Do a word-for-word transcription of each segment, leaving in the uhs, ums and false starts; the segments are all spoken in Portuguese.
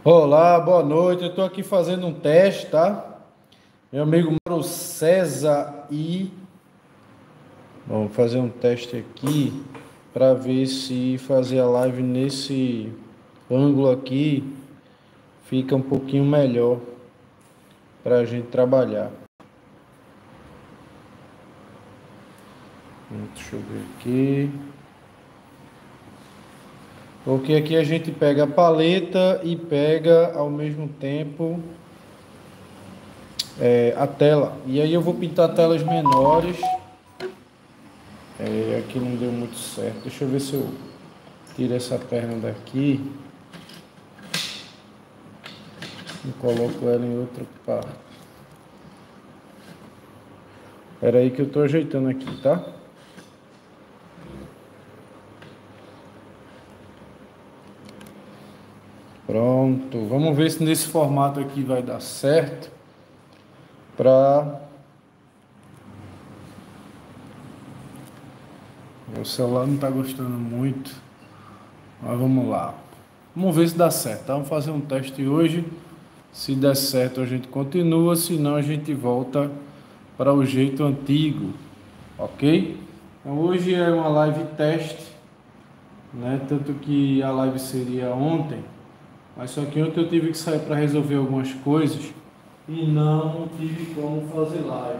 Olá, boa noite. Eu estou aqui fazendo um teste, tá? Meu amigo Mauro César e vamos fazer um teste aqui para ver se fazer a live nesse ângulo aqui fica um pouquinho melhor para a gente trabalhar. Deixa eu ver aqui. Porque aqui a gente pega a paleta e pega ao mesmo tempo é, a tela. E aí eu vou pintar telas menores. É, aqui não deu muito certo. Deixa eu ver se eu tiro essa perna daqui e coloco ela em outra parte. Espera aí que eu estou ajeitando aqui, tá? Pronto. Vamos ver se nesse formato aqui vai dar certo. Pra... O celular não está gostando muito. Mas vamos lá. Vamos ver se dá certo, tá? Vamos fazer um teste hoje. Se der certo, a gente continua. Se não, a gente volta para o jeito antigo. Ok? Então, hoje é uma live teste, né? Tanto que a live seria ontem. Mas só que ontem eu tive que sair para resolver algumas coisas. E não tive como fazer live.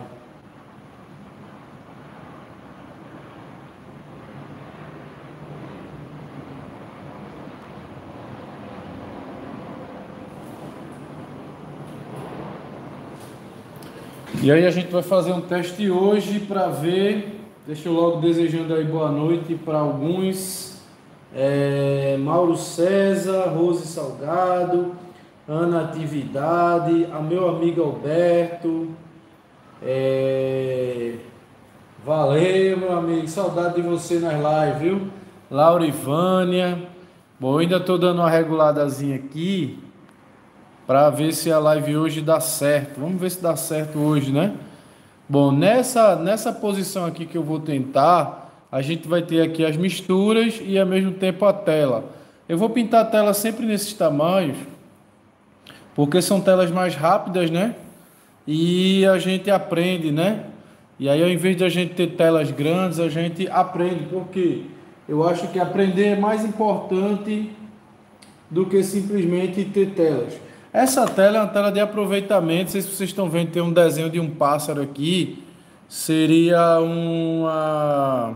E aí a gente vai fazer um teste hoje para ver. Deixa eu logo desejando aí boa noite para alguns. É, Mauro César, Rose Salgado, Ana Atividade, a meu amigo Alberto. É, valeu, meu amigo. Saudade de você nas lives, viu? Laura Ivânia. Bom, eu ainda estou dando uma reguladazinha aqui para ver se a live hoje dá certo. Vamos ver se dá certo hoje, né? Bom, nessa, nessa posição aqui que eu vou tentar, a gente vai ter aqui as misturas e ao mesmo tempo a tela. Eu vou pintar a tela sempre nesses tamanhos, porque são telas mais rápidas, né? E a gente aprende, né? E aí ao invés de a gente ter telas grandes, a gente aprende, porque eu acho que aprender é mais importante do que simplesmente ter telas. Essa tela é uma tela de aproveitamento. Não sei se vocês estão vendo, tem um desenho de um pássaro aqui. Seria uma...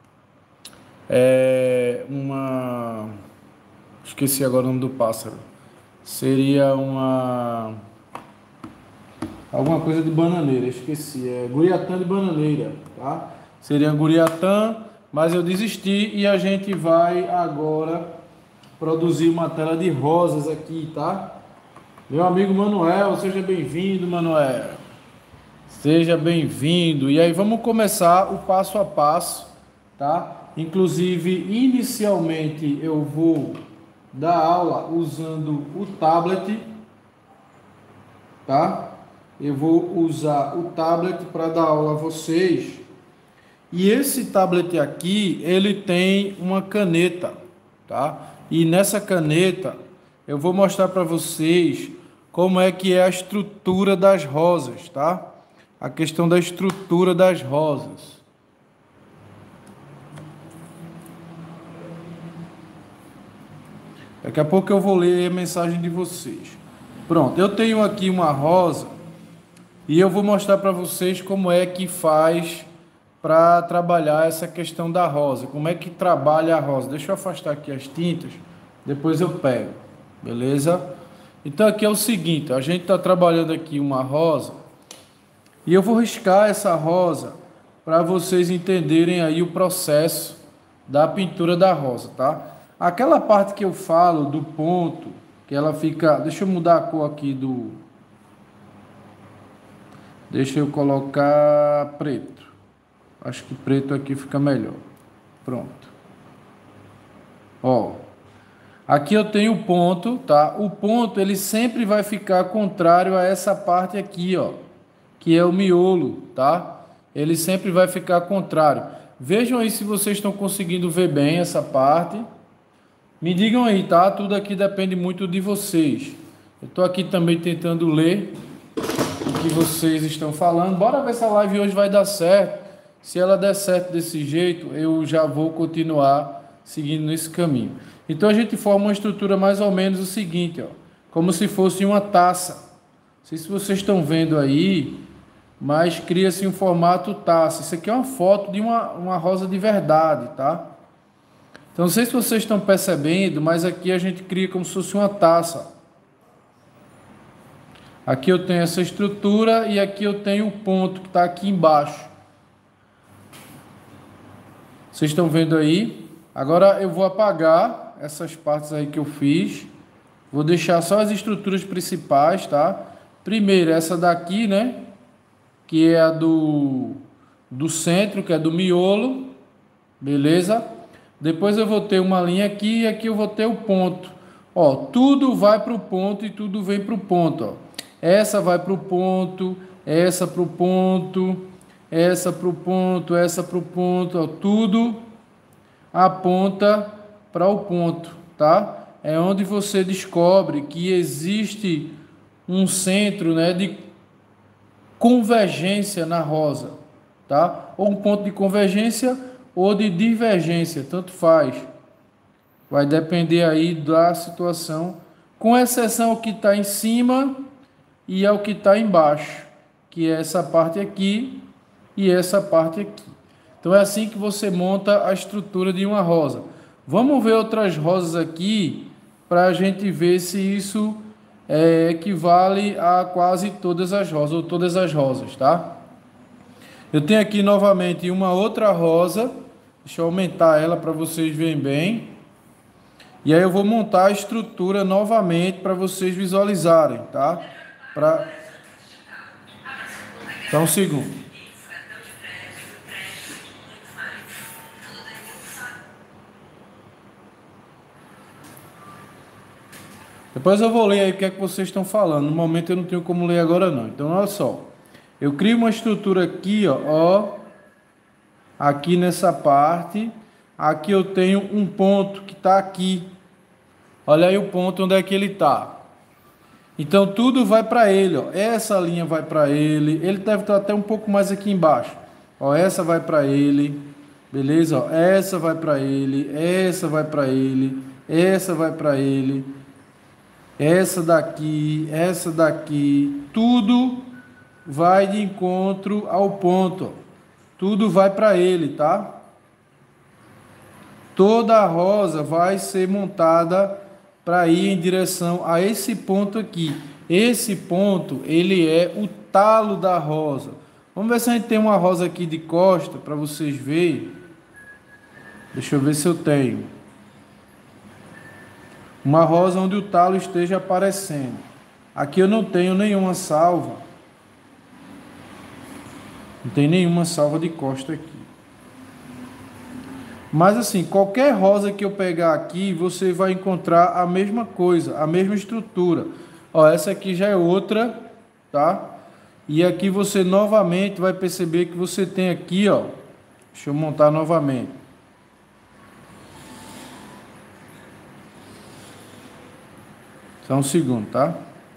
É, uma... Esqueci agora o nome do pássaro. Seria uma... Alguma coisa de bananeira, esqueci. É Guriatã de bananeira, tá? Seria Guriatã, mas eu desisti e a gente vai agora produzir uma tela de rosas aqui, tá? Meu amigo Manuel, seja bem-vindo, Manuel. Seja bem-vindo. E aí vamos começar o passo a passo, tá? Inclusive, inicialmente eu vou dar aula usando o tablet, tá? Eu vou usar o tablet para dar aula a vocês. E esse tablet aqui, ele tem uma caneta, tá? E nessa caneta eu vou mostrar para vocês como é que é a estrutura das rosas, tá? A questão da estrutura das rosas. Daqui a pouco eu vou ler a mensagem de vocês. Pronto, eu tenho aqui uma rosa e eu vou mostrar para vocês como é que faz para trabalhar essa questão da rosa. Como é que trabalha a rosa. Deixa eu afastar aqui as tintas, depois eu pego. Beleza? Então aqui é o seguinte, a gente está trabalhando aqui uma rosa e eu vou riscar essa rosa para vocês entenderem aí o processo da pintura da rosa, tá? Aquela parte que eu falo do ponto, que ela fica... Deixa eu mudar a cor aqui do... Deixa eu colocar preto. Acho que preto aqui fica melhor. Pronto. Ó. Aqui eu tenho o ponto, tá? O ponto, ele sempre vai ficar contrário a essa parte aqui, ó, que é o miolo, tá? Ele sempre vai ficar contrário. Vejam aí se vocês estão conseguindo ver bem essa parte. Me digam aí, tá? Tudo aqui depende muito de vocês. Eu estou aqui também tentando ler o que vocês estão falando. Bora ver se a live hoje vai dar certo. Se ela der certo desse jeito, eu já vou continuar seguindo nesse caminho. Então a gente forma uma estrutura mais ou menos o seguinte, ó, como se fosse uma taça. Não sei se vocês estão vendo aí, mas cria-se um formato taça. Isso aqui é uma foto de uma, uma rosa de verdade, tá? Então não sei se vocês estão percebendo, mas aqui a gente cria como se fosse uma taça. Aqui eu tenho essa estrutura e aqui eu tenho o ponto que está aqui embaixo. Vocês estão vendo aí? Agora eu vou apagar essas partes aí que eu fiz. Vou deixar só as estruturas principais, tá? Primeiro essa daqui, né? Que é a do, do centro, que é do miolo. Beleza? Depois eu vou ter uma linha aqui e aqui eu vou ter o ponto. Ó, tudo vai para o ponto e tudo vem para o ponto, ó. Essa vai para o ponto, essa para o ponto, essa para o ponto, essa para o ponto, ó, tudo aponta para o ponto, tá? É onde você descobre que existe um centro, né, de convergência na rosa, tá? Ou um ponto de convergência ou de divergência, tanto faz. Vai depender aí da situação, com exceção ao que está em cima e ao que está embaixo, que é essa parte aqui e essa parte aqui. Então é assim que você monta a estrutura de uma rosa. Vamos ver outras rosas aqui para a gente ver se isso é, equivale a quase todas as rosas, ou todas as rosas, tá? Eu tenho aqui novamente uma outra rosa, deixa eu aumentar ela para vocês verem bem. E aí eu vou montar a estrutura novamente para vocês visualizarem, tá? Pra... Só um segundo. Depois eu vou ler aí o que é que vocês estão falando. No momento eu não tenho como ler agora não. Então olha só. Eu crio uma estrutura aqui, ó, ó. Aqui nessa parte. Aqui eu tenho um ponto que está aqui. Olha aí o ponto onde é que ele está. Então tudo vai para ele, ó. Essa linha vai para ele. Ele deve estar até um pouco mais aqui embaixo. Ó, essa vai para ele. Beleza? Ó, essa vai para ele. Essa vai para ele. Essa vai para ele. Essa daqui, essa daqui, tudo vai de encontro ao ponto. Tudo vai para ele, tá? Toda a rosa vai ser montada para ir em direção a esse ponto aqui. Esse ponto, ele é o talo da rosa. Vamos ver se a gente tem uma rosa aqui de costa para vocês verem. Deixa eu ver se eu tenho. Uma rosa onde o talo esteja aparecendo. Aqui eu não tenho nenhuma salva. Não tem nenhuma salva de costa aqui. Mas assim, qualquer rosa que eu pegar aqui, você vai encontrar a mesma coisa, a mesma estrutura. Ó, essa aqui já é outra, tá? E aqui você novamente vai perceber que você tem aqui, ó. Deixa eu montar novamente. Só um segundo, tá?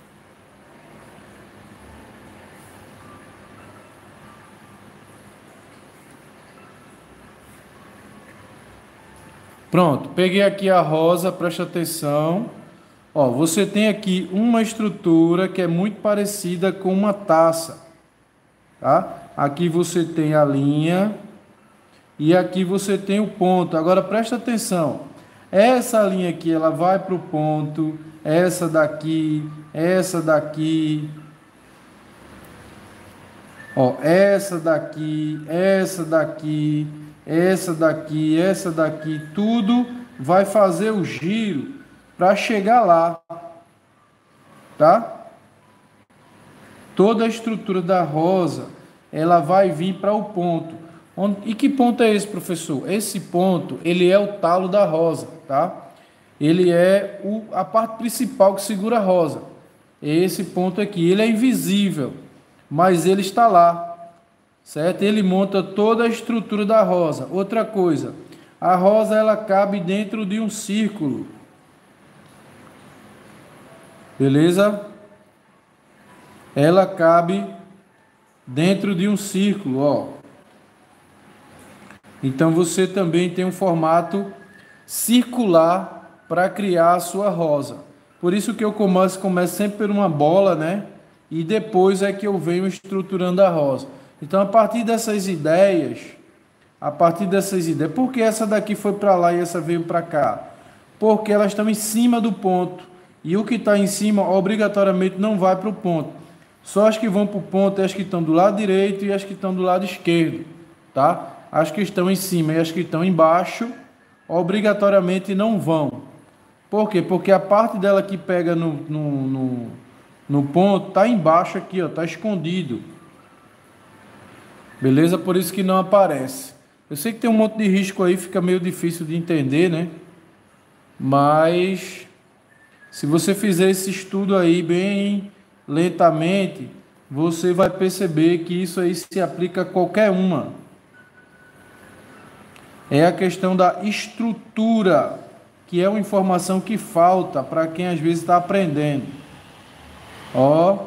Pronto, peguei aqui a rosa, presta atenção. Ó, você tem aqui uma estrutura que é muito parecida com uma taça, tá? Aqui você tem a linha e aqui você tem o ponto. Agora presta atenção. Essa linha aqui, ela vai para o ponto, essa daqui, essa daqui, ó, essa daqui, essa daqui, essa daqui, essa daqui, tudo vai fazer o giro para chegar lá, tá? Toda a estrutura da rosa, ela vai vir para o ponto. E que ponto é esse, professor? Esse ponto, ele é o talo da rosa, tá? Ele é o, a parte principal que segura a rosa. Esse ponto aqui, ele é invisível, mas ele está lá, certo? Ele monta toda a estrutura da rosa. Outra coisa, a rosa ela cabe dentro de um círculo. Beleza? Ela cabe dentro de um círculo, ó. Então você também tem um formato circular para criar a sua rosa. Por isso que eu começo, começo sempre por uma bola, né? E depois é que eu venho estruturando a rosa. Então, a partir dessas ideias, a partir dessas ideias, por que essa daqui foi para lá e essa veio para cá? Porque elas estão em cima do ponto. E o que está em cima, obrigatoriamente, não vai para o ponto. Só as que vão para o ponto é as que estão do lado direito e as que estão do lado esquerdo, tá? As que estão em cima e as que estão embaixo, obrigatoriamente não vão. Por quê? Porque a parte dela que pega no, no, no, no ponto está embaixo aqui, ó, está escondido. Beleza? Por isso que não aparece. Eu sei que tem um monte de risco aí, fica meio difícil de entender, né? Mas se você fizer esse estudo aí bem lentamente, você vai perceber que isso aí se aplica a qualquer uma. É a questão da estrutura, que é uma informação que falta para quem às vezes está aprendendo. Ó.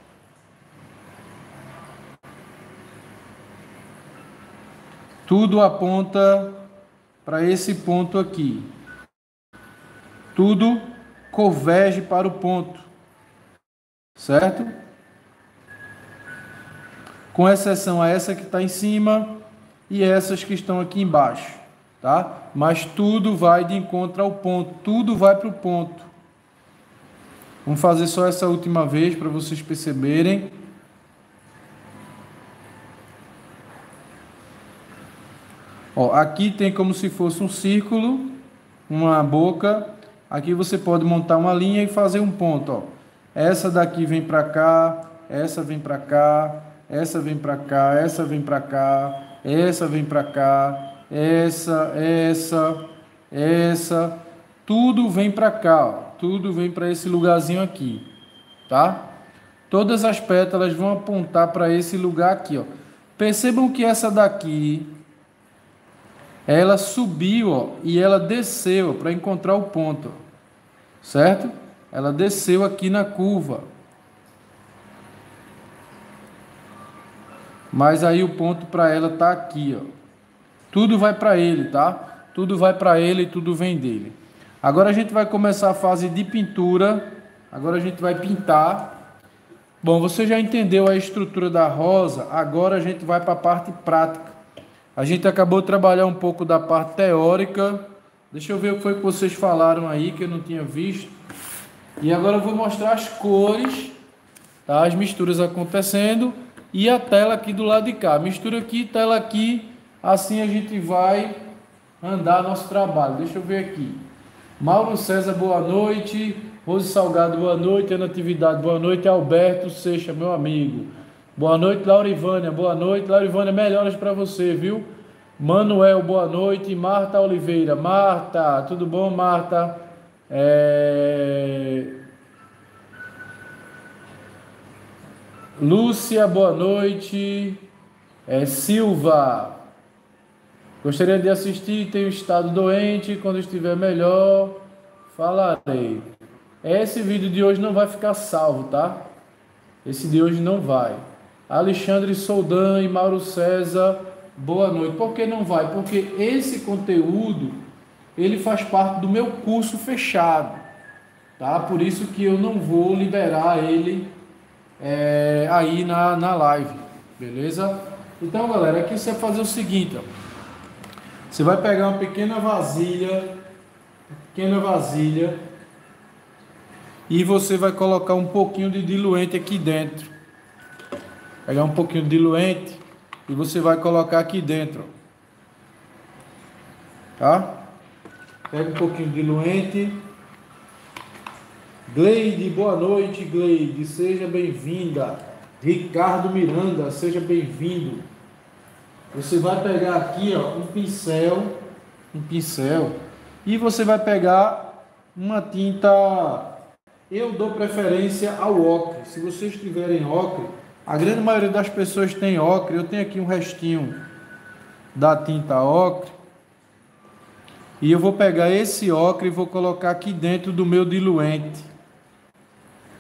Tudo aponta para esse ponto aqui. Tudo converge para o ponto. Certo? Com exceção a essa que está em cima e essas que estão aqui embaixo. Tá? Mas tudo vai de encontro ao ponto. Tudo vai para o ponto. Vamos fazer só essa última vez para vocês perceberem. Ó, aqui tem como se fosse um círculo, uma boca. Aqui você pode montar uma linha e fazer um ponto. Ó. Essa daqui vem para cá, essa vem para cá, essa vem para cá, essa vem para cá, essa vem para cá, essa, essa, essa. Tudo vem para cá, ó. Tudo vem para esse lugarzinho aqui, tá? Todas as pétalas vão apontar para esse lugar aqui, ó. Percebam que essa daqui ela subiu, ó, e ela desceu para encontrar o ponto, ó, certo? Ela desceu aqui na curva. Mas aí o ponto para ela tá aqui, ó. Tudo vai para ele, tá? Tudo vai para ele e tudo vem dele. Agora a gente vai começar a fase de pintura. Agora a gente vai pintar. Bom, você já entendeu a estrutura da rosa. Agora a gente vai para a parte prática. A gente acabou de trabalhar um pouco da parte teórica. Deixa eu ver o que foi que vocês falaram aí, que eu não tinha visto. E agora eu vou mostrar as cores, tá? As misturas acontecendo. E a tela aqui do lado de cá. Mistura aqui, tela aqui. Assim a gente vai andar nosso trabalho. Deixa eu ver aqui. Mauro César, boa noite. Rose Salgado, boa noite. Ana Atividade, boa noite. Alberto Seixa, meu amigo. Boa noite, Laurivânia. Boa noite, Laurivânia. Melhoras para você, viu? Manuel, boa noite. Marta Oliveira. Marta, tudo bom, Marta? É... Lúcia, boa noite. É, Silva, gostaria de assistir. Tenho estado doente. Quando estiver melhor, falarei. Esse vídeo de hoje não vai ficar salvo, tá? Esse de hoje não vai. Alexandre Soldan e Mauro César, boa noite. Por que não vai? Porque esse conteúdo, ele faz parte do meu curso fechado, tá? Por isso que eu não vou liberar ele é, aí na, na live, beleza? Então, galera, aqui você vai fazer o seguinte, ó. Você vai pegar uma pequena vasilha, uma pequena vasilha, e você vai colocar um pouquinho de diluente aqui dentro. Pegar um pouquinho de diluente e você vai colocar aqui dentro, tá? Pega um pouquinho de diluente. Gleide, boa noite, Gleide, seja bem-vinda. Ricardo Miranda, seja bem-vindo. Você vai pegar aqui, ó, um pincel, um pincel, e você vai pegar uma tinta. Eu dou preferência ao ocre. Se vocês tiverem ocre, a grande maioria das pessoas tem ocre. Eu tenho aqui um restinho da tinta ocre. E eu vou pegar esse ocre e vou colocar aqui dentro do meu diluente.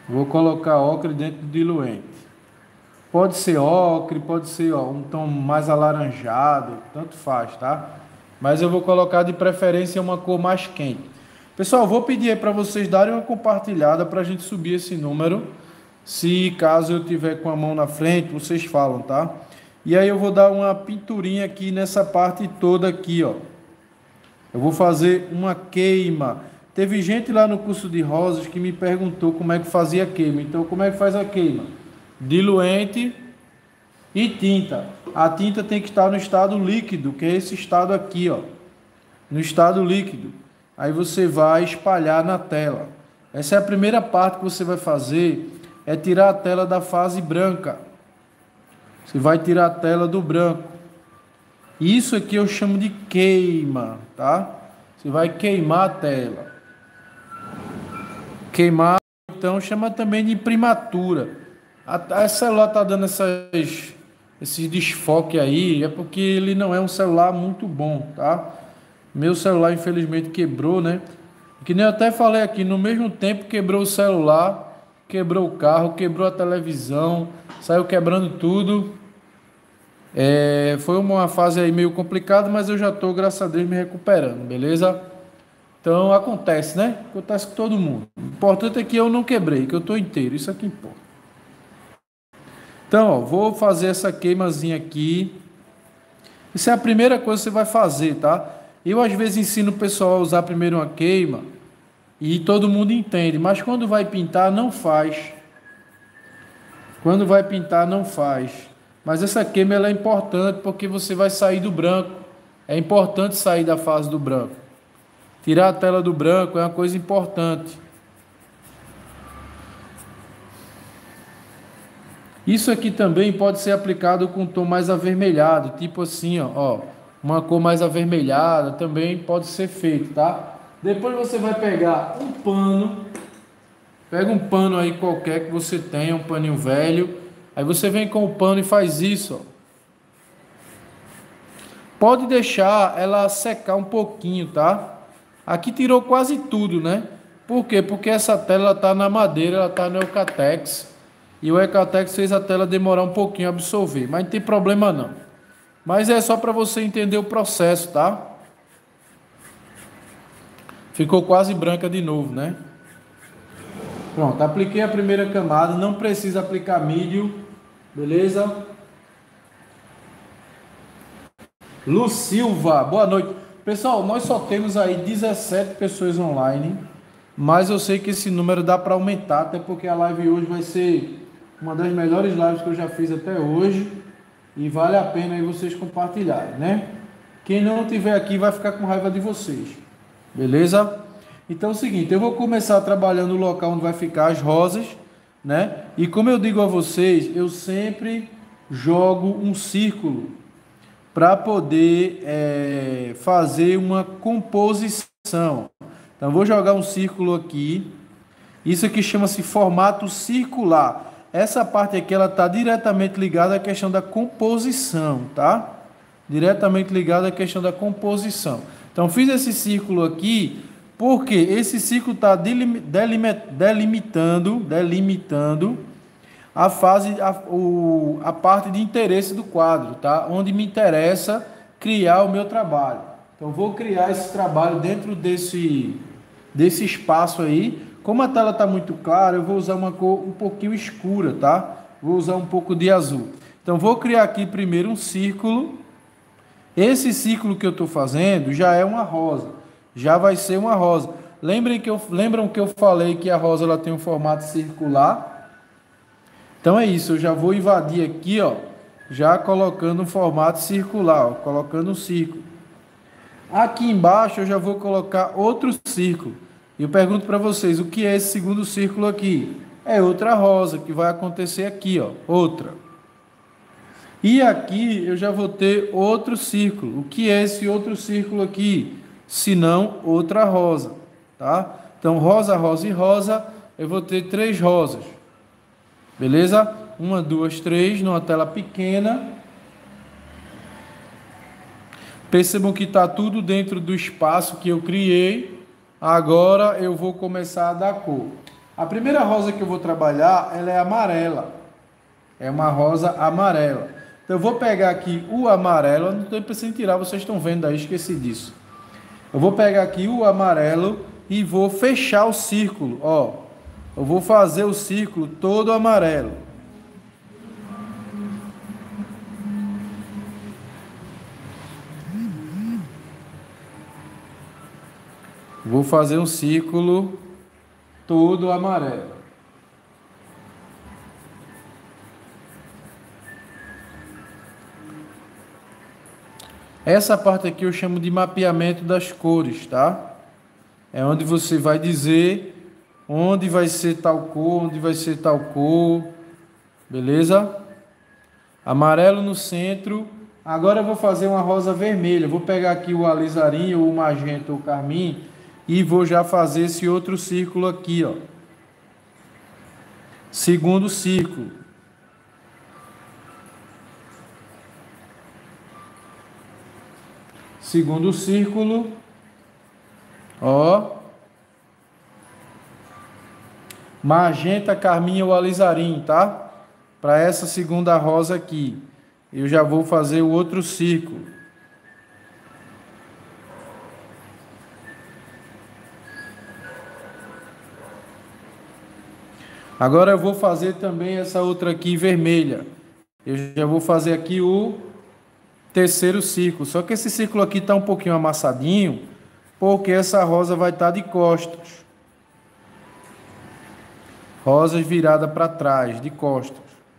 Vou colocar ocre dentro do diluente. Pode ser ocre, pode ser ó, um tom mais alaranjado, tanto faz, tá? Mas eu vou colocar de preferência uma cor mais quente. Pessoal, vou pedir aí para vocês darem uma compartilhada para a gente subir esse número. Se caso eu tiver com a mão na frente, vocês falam, tá? E aí eu vou dar uma pinturinha aqui nessa parte toda aqui, ó. Eu vou fazer uma queima. Teve gente lá no curso de rosas que me perguntou como é que fazia a queima. Então, como é que faz a queima? Diluente e tinta. A tinta tem que estar no estado líquido, que é esse estado aqui, ó. No estado líquido. Aí você vai espalhar na tela. Essa é a primeira parte que você vai fazer, é tirar a tela da fase branca. Você vai tirar a tela do branco. Isso aqui eu chamo de queima, tá? Você vai queimar a tela. Queimar, então, chama também de imprimatura. A, a celular tá dando essas, esses desfoque aí, é porque ele não é um celular muito bom, tá? Meu celular, infelizmente, quebrou, né? Que nem eu até falei aqui, no mesmo tempo quebrou o celular, quebrou o carro, quebrou a televisão, saiu quebrando tudo. É, foi uma fase aí meio complicada, mas eu já estou, graças a Deus, me recuperando, beleza? Então acontece, né? Acontece com todo mundo. O importante é que eu não quebrei, que eu estou inteiro, isso aqui importa. Então, ó, vou fazer essa queimazinha aqui. Isso é a primeira coisa que você vai fazer, tá? Eu às vezes ensino o pessoal a usar primeiro uma queima e todo mundo entende, mas quando vai pintar não faz. Quando vai pintar não faz. Mas essa queima ela é importante porque você vai sair do branco. É importante sair da fase do branco. Tirar a tela do branco é uma coisa importante. Isso aqui também pode ser aplicado com um tom mais avermelhado, tipo assim, ó, ó, uma cor mais avermelhada também pode ser feito, tá? Depois você vai pegar um pano, pega um pano aí qualquer que você tenha, um paninho velho, aí você vem com o pano e faz isso, ó. Pode deixar ela secar um pouquinho, tá? Aqui tirou quase tudo, né? Por quê? Porque essa tela está na madeira, ela está no Eucatex. E o Eucatex fez a tela demorar um pouquinho a absorver. Mas não tem problema não. Mas é só para você entender o processo, tá? Ficou quase branca de novo, né? Pronto, apliquei a primeira camada. Não precisa aplicar mídio. Beleza? Lu Silva, boa noite. Pessoal, nós só temos aí dezessete pessoas online, mas eu sei que esse número dá para aumentar, até porque a live hoje vai ser uma das melhores lives que eu já fiz até hoje e vale a pena aí vocês compartilharem, né? Quem não estiver aqui vai ficar com raiva de vocês, beleza? Então é o seguinte, eu vou começar trabalhando no local onde vai ficar as rosas, né? E como eu digo a vocês, eu sempre jogo um círculo para poder é, fazer uma composição. Então, vou jogar um círculo aqui. Isso aqui chama-se formato circular. Essa parte aqui, ela está diretamente ligada à questão da composição, tá? Diretamente ligada à questão da composição. Então, fiz esse círculo aqui, porque esse círculo está delimitando, delimitando a fase, a, o, a parte de interesse do quadro, tá? Onde me interessa criar o meu trabalho. Então, vou criar esse trabalho dentro desse, desse espaço aí. Como a tela está muito clara, eu vou usar uma cor um pouquinho escura, tá? Vou usar um pouco de azul. Então, vou criar aqui primeiro um círculo. Esse círculo que eu estou fazendo já é uma rosa. Já vai ser uma rosa. Lembrem que eu, lembram que eu falei que a rosa ela tem um formato circular? Então é isso, eu já vou invadir aqui, ó, já colocando um formato circular, ó, colocando um círculo. Aqui embaixo eu já vou colocar outro círculo. E eu pergunto para vocês, o que é esse segundo círculo aqui? É outra rosa que vai acontecer aqui, ó, outra. E aqui eu já vou ter outro círculo. O que é esse outro círculo aqui? Se não, outra rosa, tá? Então, rosa, rosa e rosa, eu vou ter três rosas. Beleza? Uma, duas, três, numa tela pequena. Percebam que está tudo dentro do espaço que eu criei. Agora eu vou começar a dar cor. A primeira rosa que eu vou trabalhar, ela é amarela. É uma rosa amarela. Então eu vou pegar aqui o amarelo, eu não estou pensando em tirar, vocês estão vendo aí, esqueci disso. Eu vou pegar aqui o amarelo e vou fechar o círculo, ó. Eu vou fazer o círculo todo amarelo. Vou fazer um círculo todo amarelo. Essa parte aqui eu chamo de mapeamento das cores, tá? É onde você vai dizer onde vai ser tal cor, onde vai ser tal cor, beleza? Amarelo no centro. Agora eu vou fazer uma rosa vermelha. Vou pegar aqui o alizarinho, o magenta, o carmim e vou já fazer esse outro círculo aqui, ó. Segundo círculo. Segundo círculo, ó, magenta, carmim ou alizarim, tá? Para essa segunda rosa aqui, eu já vou fazer o outro círculo. Agora eu vou fazer também essa outra aqui vermelha. Eu já vou fazer aqui o terceiro círculo, só que esse círculo aqui está um pouquinho amassadinho, porque essa rosa vai estar de costas. Rosas viradas para trás, de costas.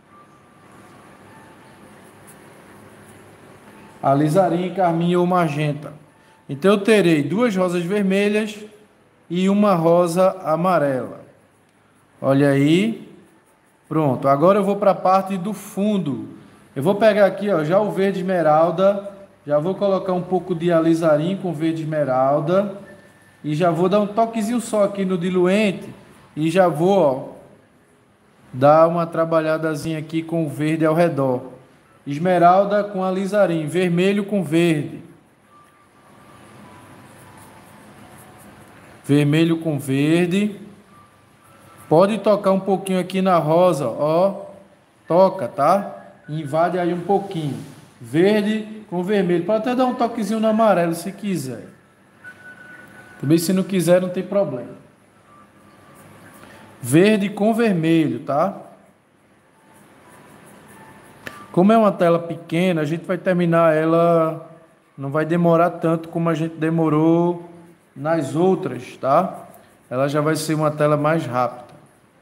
Alizarim, carmim ou magenta. Então eu terei duas rosas vermelhas e uma rosa amarela. Olha aí. Pronto, agora eu vou para a parte do fundo. Eu vou pegar aqui, ó, já o verde esmeralda, já vou colocar um pouco de alizarim com verde esmeralda e já vou dar um toquezinho só aqui no diluente e já vou, ó, dar uma trabalhadazinha aqui com o verde ao redor. Esmeralda com alizarim, vermelho com verde. Vermelho com verde. Pode tocar um pouquinho aqui na rosa, ó, toca, tá? Invade aí um pouquinho. Verde com vermelho. Pode até dar um toquezinho no amarelo se quiser. Também se não quiser não tem problema. Verde com vermelho, tá? Como é uma tela pequena, a gente vai terminar ela, não vai demorar tanto como a gente demorou nas outras, tá? Ela já vai ser uma tela mais rápida.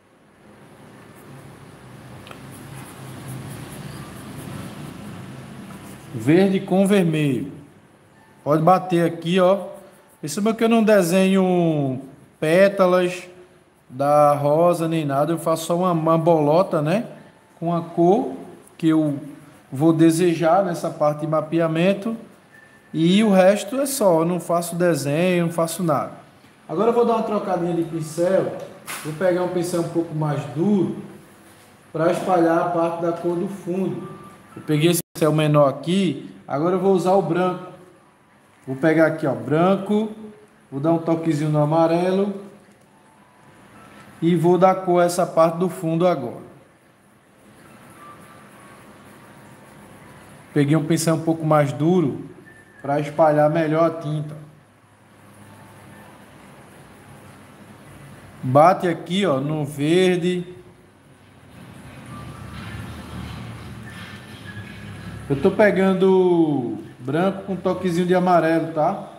Verde com vermelho. Pode bater aqui, ó. Perceba que eu não desenho pétalas da rosa nem nada. Eu faço só uma, uma bolota, né? Com a cor que eu vou desejar nessa parte de mapeamento. E o resto é só. Eu não faço desenho, não faço nada. Agora eu vou dar uma trocadinha de pincel. Vou pegar um pincel um pouco mais duro para espalhar a parte da cor do fundo. Eu peguei esse pincel menor aqui, agora eu vou usar o branco. Vou pegar aqui, ó, branco, vou dar um toquezinho no amarelo e vou dar cor a essa parte do fundo agora. Peguei um pincel um pouco mais duro para espalhar melhor a tinta. Bate aqui, ó, no verde. Eu estou pegando branco com um toquezinho de amarelo, tá?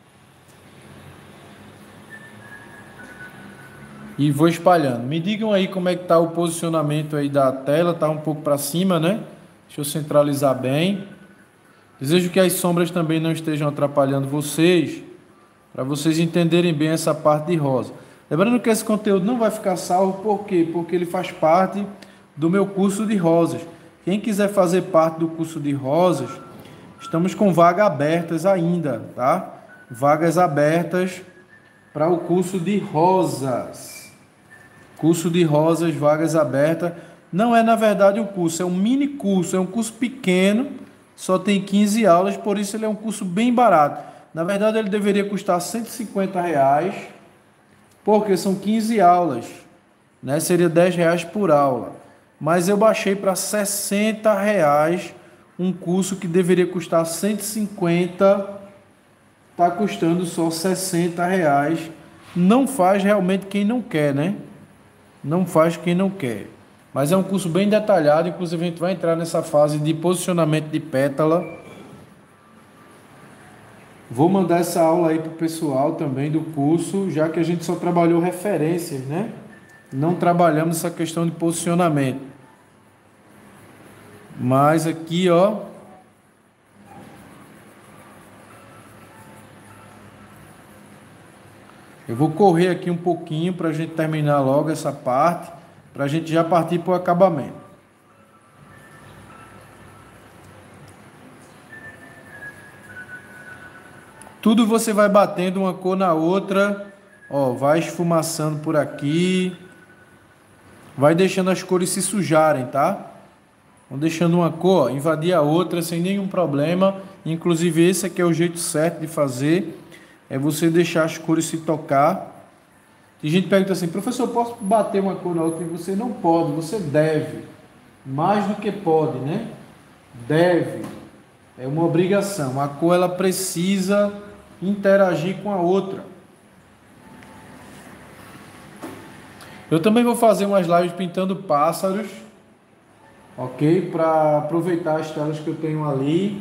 E vou espalhando. Me digam aí como é que tá o posicionamento aí da tela. Tá um pouco para cima, né? Deixa eu centralizar bem. Desejo que as sombras também não estejam atrapalhando vocês, para vocês entenderem bem essa parte de rosa. Lembrando que esse conteúdo não vai ficar salvo, por quê? Porque ele faz parte do meu curso de rosas. Quem quiser fazer parte do curso de rosas, estamos com vagas abertas ainda, tá? Vagas abertas para o curso de rosas. Curso de rosas, vagas abertas. Não é, na verdade, um curso, é um mini curso, é um curso pequeno, só tem quinze aulas, por isso ele é um curso bem barato. Na verdade, ele deveria custar cento e cinquenta reais, porque são quinze aulas. né? Seria dez reais por aula. Mas eu baixei para sessenta reais um curso que deveria custar cento e cinquenta, está custando só sessenta reais. Não faz realmente quem não quer, né? Não faz quem não quer. Mas é um curso bem detalhado, inclusive a gente vai entrar nessa fase de posicionamento de pétala. Vou mandar essa aula aí para o pessoal também do curso, já que a gente só trabalhou referências, né? Não trabalhamos essa questão de posicionamento. Mas aqui, ó, eu vou correr aqui um pouquinho para a gente terminar logo essa parte, para a gente já partir para o acabamento. Tudo você vai batendo uma cor na outra, ó, vai esfumaçando por aqui, vai deixando as cores se sujarem, tá? Vão deixando uma cor invadir a outra sem nenhum problema. Inclusive esse aqui é o jeito certo de fazer, é você deixar as cores se tocar. Tem gente que pergunta assim, professor, posso bater uma cor na outra? E você não pode, você deve, mais do que pode, né? Deve, é uma obrigação. A cor ela precisa interagir com a outra. Eu também vou fazer umas lives pintando pássaros, ok? Para aproveitar as telas que eu tenho ali.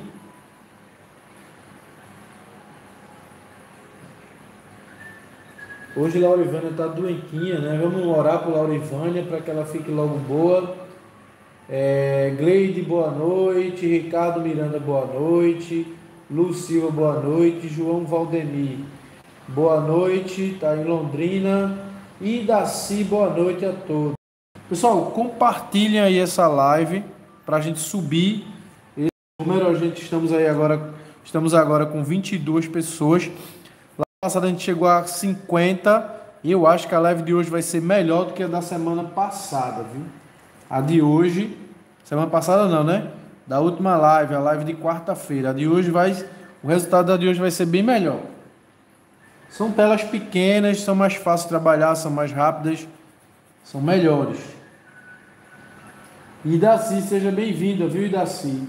Hoje Laurivânia está doentinha, né? Vamos orar por Laurivânia para que ela fique logo boa. É, Gleide, boa noite. Ricardo Miranda, boa noite. Lu Silva, boa noite. João Valdemir, boa noite. Está em Londrina. E Daci, boa noite a todos. Pessoal, compartilhem aí essa live para a gente subir esse número. A gente estamos aí agora, estamos agora com vinte e duas pessoas. Lá passada a gente chegou a cinquenta e eu acho que a live de hoje vai ser melhor do que a da semana passada, viu? A de hoje, semana passada não, né? Da última live, a live de quarta-feira. A de hoje vai, o resultado da de hoje vai ser bem melhor. São telas pequenas, são mais fáceis de trabalhar, são mais rápidas, são melhores. E Daci, seja bem-vinda, viu, Daci?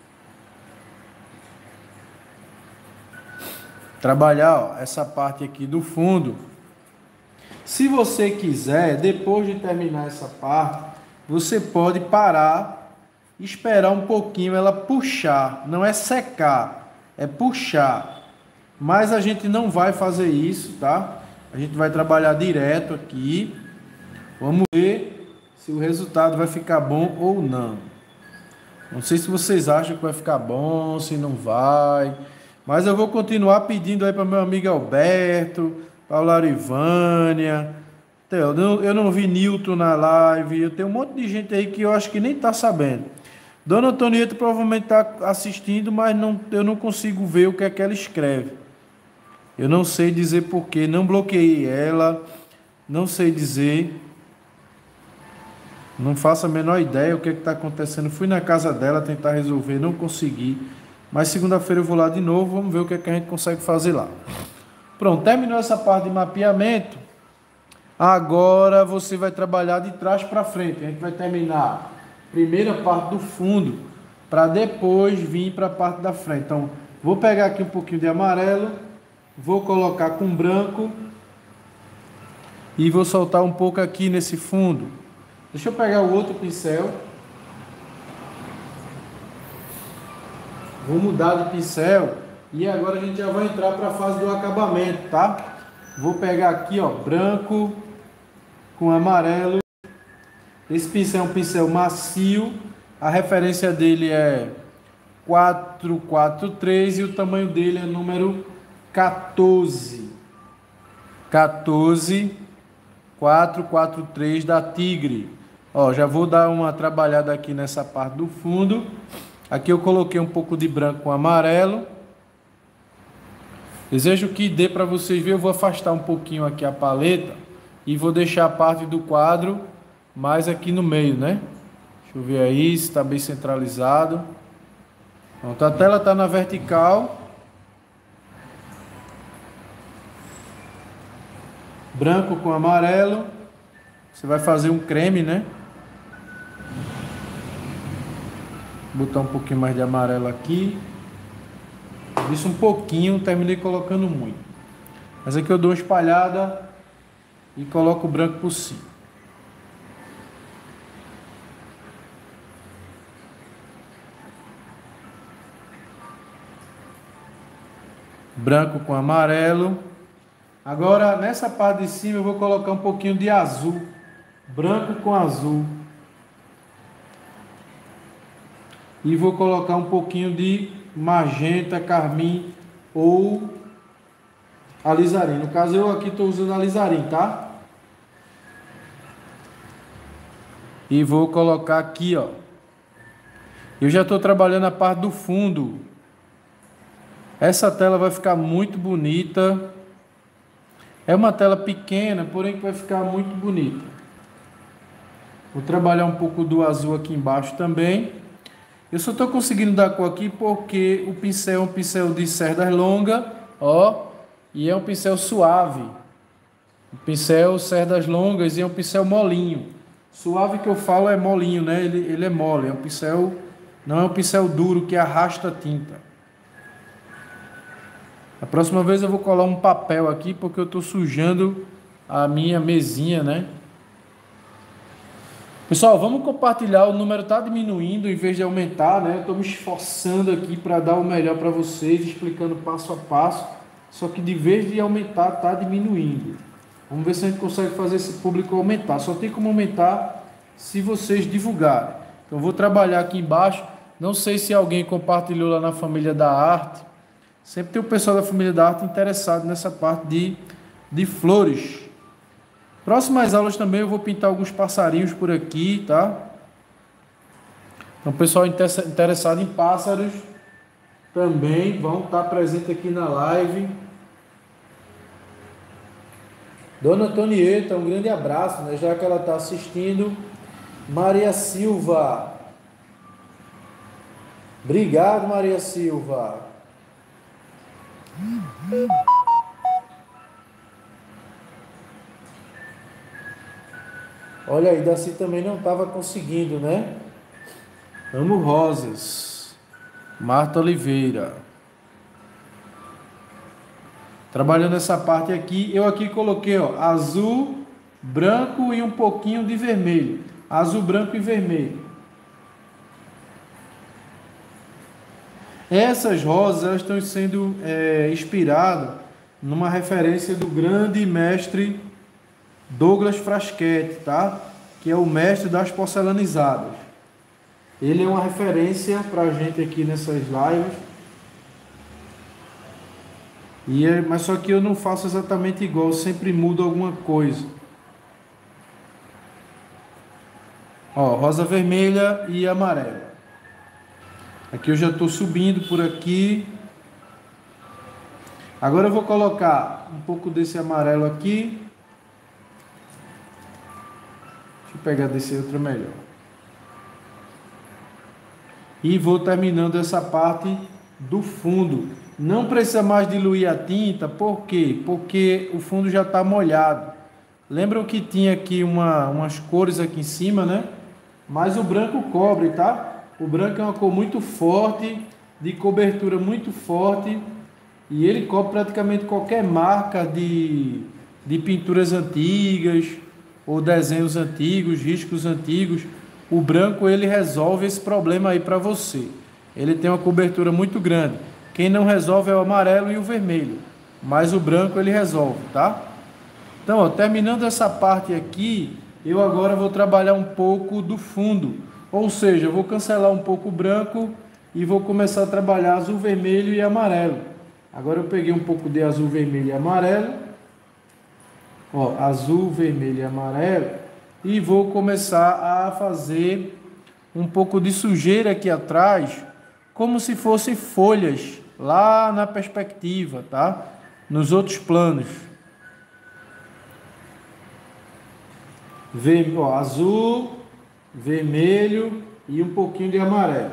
Trabalhar, ó, essa parte aqui do fundo. Se você quiser, depois de terminar essa parte, você pode parar, esperar um pouquinho ela puxar. Não é secar, é puxar. Mas a gente não vai fazer isso, tá? A gente vai trabalhar direto aqui. Vamos ver se o resultado vai ficar bom ou não. Não sei se vocês acham que vai ficar bom, se não vai. Mas eu vou continuar pedindo aí para meu amigo Alberto, para a Laurivânia. Eu não, eu não vi Nilton na live. Eu tenho um monte de gente aí que eu acho que nem está sabendo. Dona Antonieta provavelmente está assistindo, mas não, eu não consigo ver o que é que ela escreve. Eu não sei dizer porquê, não bloqueei ela, não sei dizer, não faço a menor ideia o que está acontecendo. Fui na casa dela tentar resolver, não consegui, mas segunda-feira eu vou lá de novo, vamos ver o que, é que a gente consegue fazer lá. Pronto, terminou essa parte de mapeamento, agora você vai trabalhar de trás para frente. A gente vai terminar a primeira parte do fundo, para depois vir para a parte da frente. Então, vou pegar aqui um pouquinho de amarelo, vou colocar com branco e vou soltar um pouco aqui nesse fundo. Deixa eu pegar o outro pincel. Vou mudar de pincel e agora a gente já vai entrar para a fase do acabamento, tá? Vou pegar aqui, ó, branco com amarelo. Esse pincel é um pincel macio. A referência dele é quatro quatro três e o tamanho dele é número quatorze. quatorze, quatro quatro três da Tigre. Ó, já vou dar uma trabalhada aqui nessa parte do fundo. Aqui eu coloquei um pouco de branco com amarelo. Desejo que dê para vocês verem. Eu vou afastar um pouquinho aqui a paleta e vou deixar a parte do quadro mais aqui no meio, né? Deixa eu ver aí se está bem centralizado. Pronto, a tela está na vertical. Branco com amarelo. Você vai fazer um creme, né? Vou botar um pouquinho mais de amarelo aqui. Isso um pouquinho, terminei colocando muito. Mas aqui eu dou uma espalhada e coloco o branco por cima. Branco com amarelo. Agora, nessa parte de cima, eu vou colocar um pouquinho de azul. Branco com azul. E vou colocar um pouquinho de magenta, carmim ou alizarim. No caso, eu aqui estou usando alizarim, tá? E vou colocar aqui, ó. Eu já estou trabalhando a parte do fundo. Essa tela vai ficar muito bonita. É uma tela pequena, porém que vai ficar muito bonita. Vou trabalhar um pouco do azul aqui embaixo também. Eu só estou conseguindo dar cor aqui porque o pincel é um pincel de cerdas longas, ó, e é um pincel suave. Um pincel cerdas longas e é um pincel molinho. Suave que eu falo é molinho, né? Ele, ele é mole, é um pincel, não é um pincel duro que arrasta a tinta. A próxima vez eu vou colar um papel aqui porque eu estou sujando a minha mesinha, né? Pessoal, vamos compartilhar. O número está diminuindo em vez de aumentar, né? Eu estou me esforçando aqui para dar o melhor para vocês, explicando passo a passo. Só que de vez de aumentar, está diminuindo. Vamos ver se a gente consegue fazer esse público aumentar. Só tem como aumentar se vocês divulgarem. Então, eu vou trabalhar aqui embaixo. Não sei se alguém compartilhou lá na Família da Arte. Sempre tem o pessoal da Família da Arte interessado nessa parte de, de flores. Próximas aulas também eu vou pintar alguns passarinhos por aqui, tá? Então, o pessoal interessado em pássaros também vão estar presente aqui na live. Dona Antonieta, um grande abraço, né? Já que ela está assistindo. Maria Silva. Obrigado, Maria Silva. Olha aí, Daci também não estava conseguindo, né? Amo rosas. Marta Oliveira. Trabalhando essa parte aqui, eu aqui coloquei, ó, azul, branco e um pouquinho de vermelho. Azul, branco e vermelho. Essas rosas elas estão sendo é, inspiradas numa referência do grande mestre Douglas Fraschetti, tá? Que é o mestre das porcelanizadas. Ele é uma referência para a gente aqui nessas lives. E é, mas só que eu não faço exatamente igual, eu sempre mudo alguma coisa. Ó, rosa vermelha e amarela. Aqui eu já estou subindo por aqui. Agora eu vou colocar um pouco desse amarelo aqui. Deixa eu pegar desse outro melhor. E vou terminando essa parte do fundo. Não precisa mais diluir a tinta, por quê? Porque o fundo já está molhado. Lembram que tinha aqui uma, umas cores aqui em cima, né? Mas o branco cobre, tá? O branco é uma cor muito forte, de cobertura muito forte, e ele cobre praticamente qualquer marca de, de pinturas antigas, ou desenhos antigos, riscos antigos. O branco ele resolve esse problema aí para você. Ele tem uma cobertura muito grande. Quem não resolve é o amarelo e o vermelho, mas o branco ele resolve, tá? Então, ó, terminando essa parte aqui, eu agora vou trabalhar um pouco do fundo, ou seja, eu vou cancelar um pouco o branco e vou começar a trabalhar azul, vermelho e amarelo. Agora eu peguei um pouco de azul, vermelho e amarelo, ó, azul, vermelho e amarelo, e vou começar a fazer um pouco de sujeira aqui atrás, como se fossem folhas lá na perspectiva, tá? Nos outros planos. Ver, ó, azul, vermelho e um pouquinho de amarelo.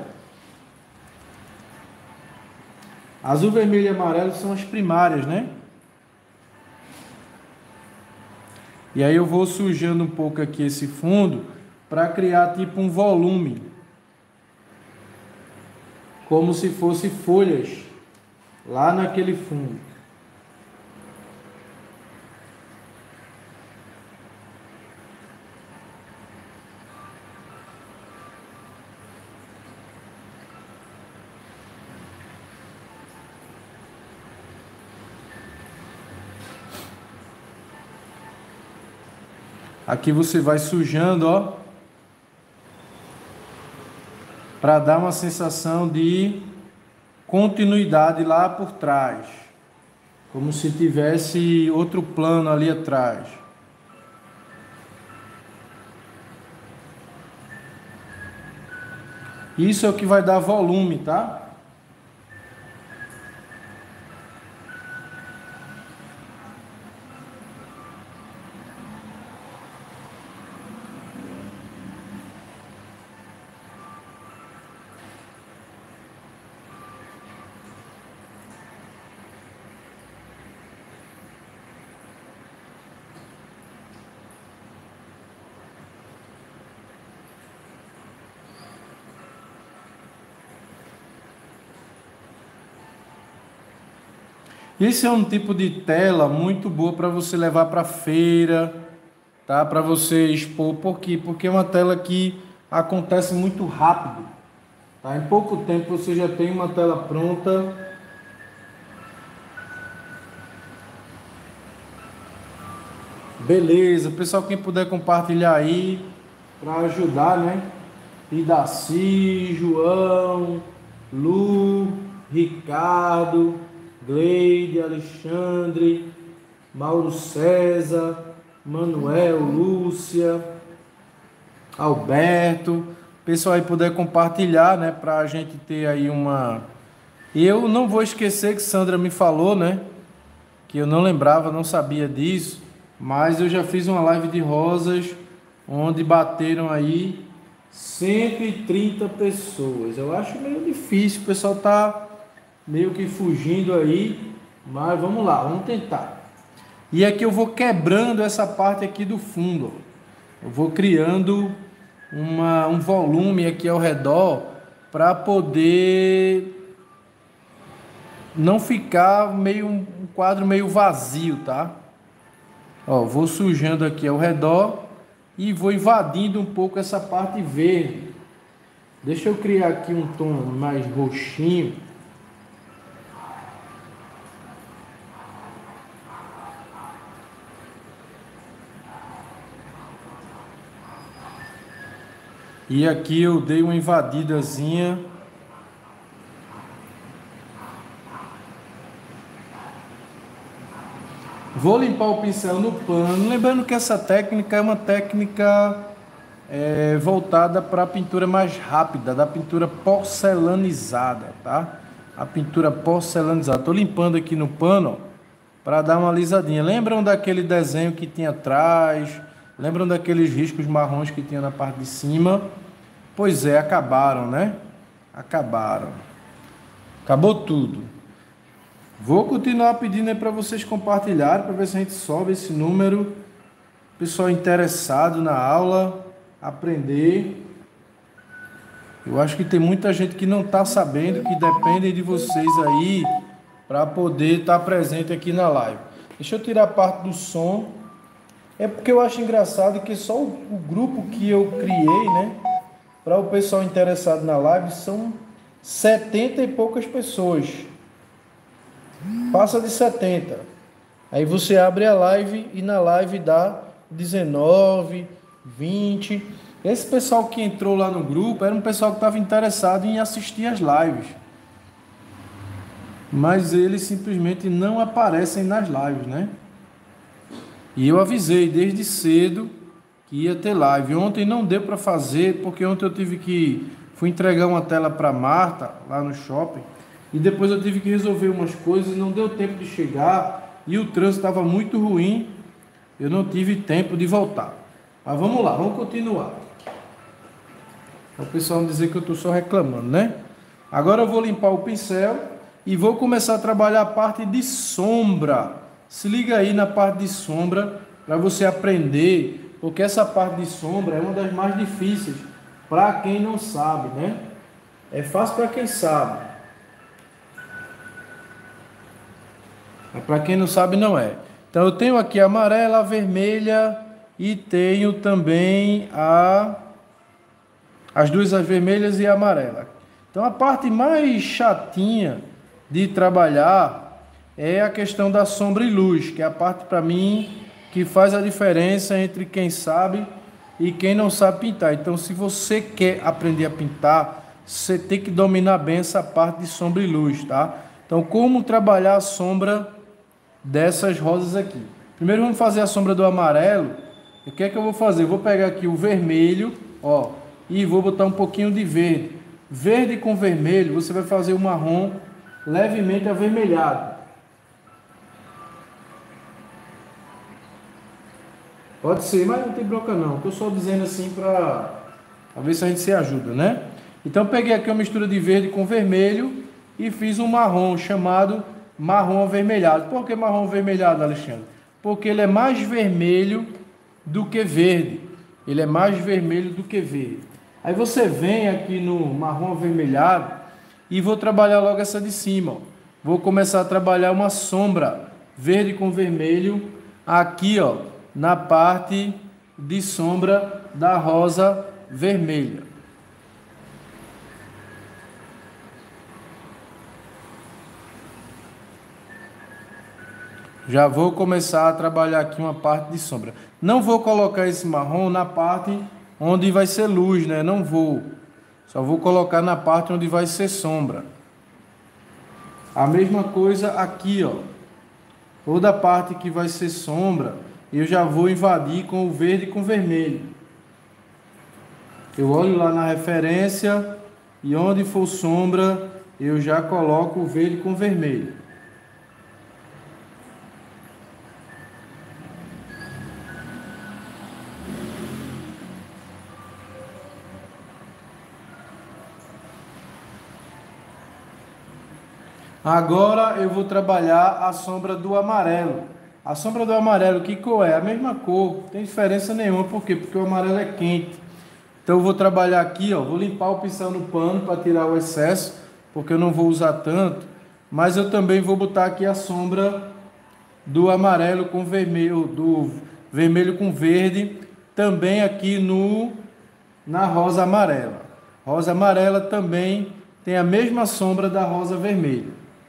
Azul, vermelho e amarelo são as primárias, né? E aí eu vou sujando um pouco aqui esse fundo para criar tipo um volume, como se fosse folhas lá naquele fundo. Aqui você vai sujando, ó, para dar uma sensação de continuidade lá por trás, como se tivesse outro plano ali atrás. Isso é o que vai dar volume, tá? Esse é um tipo de tela muito boa para você levar para feira, tá? Para você expor. Por quê? Porque é uma tela que acontece muito rápido, tá? Em pouco tempo você já tem uma tela pronta. Beleza, pessoal, quem puder compartilhar aí para ajudar, né? Idaci, João, Lu, Ricardo, Gleide, Alexandre, Mauro César, Manuel, Lúcia, Alberto. Pessoal aí puder compartilhar, né, para a gente ter aí uma... Eu não vou esquecer que Sandra me falou, né, que eu não lembrava, não sabia disso, mas eu já fiz uma live de rosas onde bateram aí cento e trinta pessoas. Eu acho meio difícil, o pessoal tá meio que fugindo aí, mas vamos lá, vamos tentar. E aqui eu vou quebrando essa parte aqui do fundo, ó. Eu vou criando uma, um volume aqui ao redor para poder não ficar meio um quadro meio vazio, tá? Ó, vou sujando aqui ao redor e vou invadindo um pouco essa parte verde. Deixa eu criar aqui um tom mais roxinho. E aqui eu dei uma invadidazinha. Vou limpar o pincel no pano. Lembrando que essa técnica é uma técnica é, voltada para a pintura mais rápida, da pintura porcelanizada, tá? A pintura porcelanizada. Estou limpando aqui no pano para dar uma alisadinha. Lembram daquele desenho que tinha atrás? Lembram daqueles riscos marrons que tinha na parte de cima? Pois é, acabaram, né? Acabaram. Acabou tudo. Vou continuar pedindo aí para vocês compartilharem, para ver se a gente sobe esse número. Pessoal interessado na aula, aprender. Eu acho que tem muita gente que não está sabendo, que depende de vocês aí para poder estar presente aqui na live. Deixa eu tirar a parte do som. É porque eu acho engraçado que só o, o grupo que eu criei, né, para o pessoal interessado na live, são setenta e poucas pessoas. Passa de setenta. Aí você abre a live e na live dá dezenove, vinte. Esse pessoal que entrou lá no grupo era um pessoal que estava interessado em assistir as lives. Mas eles simplesmente não aparecem nas lives, né? E eu avisei desde cedo que ia ter live. Ontem não deu para fazer, porque ontem eu tive que... Fui entregar uma tela para Marta, lá no shopping, e depois eu tive que resolver umas coisas, não deu tempo de chegar, e o trânsito estava muito ruim, eu não tive tempo de voltar. Mas vamos lá, vamos continuar. O pessoal não dizer que eu estou só reclamando, né? Agora eu vou limpar o pincel e vou começar a trabalhar a parte de sombra. Se liga aí na parte de sombra, para você aprender, porque essa parte de sombra é uma das mais difíceis para quem não sabe, né? É fácil para quem sabe, mas para quem não sabe não é. Então eu tenho aqui a amarela, a vermelha e tenho também a as duas, as vermelhas e a amarela. Então a parte mais chatinha de trabalhar é a questão da sombra e luz, que é a parte para mim que faz a diferença entre quem sabe e quem não sabe pintar. Então se você quer aprender a pintar, você tem que dominar bem essa parte de sombra e luz, tá? Então como trabalhar a sombra dessas rosas aqui? Primeiro vamos fazer a sombra do amarelo. O que é que eu vou fazer? Eu vou pegar aqui o vermelho, ó, e vou botar um pouquinho de verde. Verde com vermelho, você vai fazer o marrom levemente avermelhado. Pode ser, mas não tem bronca não. Estou só dizendo assim para ver se a gente se ajuda, né? Então peguei aqui uma mistura de verde com vermelho e fiz um marrom chamado marrom avermelhado. Por que marrom avermelhado, Alexandre? Porque ele é mais vermelho do que verde. Ele é mais vermelho do que verde. Aí você vem aqui no marrom avermelhado e vou trabalhar logo essa de cima. Ó. Vou começar a trabalhar uma sombra verde com vermelho aqui, ó, na parte de sombra da rosa vermelha. Já vou começar a trabalhar aqui uma parte de sombra. Não vou colocar esse marrom na parte onde vai ser luz, né? Não vou. Só vou colocar na parte onde vai ser sombra. A mesma coisa aqui, ó. Toda a parte que vai ser sombra, eu já vou invadir com o verde e com o vermelho. Eu olho lá na referência e onde for sombra, eu já coloco o verde com o vermelho. Agora eu vou trabalhar a sombra do amarelo. A sombra do amarelo, que cor é? A mesma cor, não tem diferença nenhuma. Por quê? Porque o amarelo é quente. Então eu vou trabalhar aqui, ó, vou limpar o pincel no pano para tirar o excesso, porque eu não vou usar tanto. Mas eu também vou botar aqui a sombra do amarelo com vermelho, do vermelho com verde, também aqui no na rosa amarela. Rosa amarela também tem a mesma sombra da rosa vermelha.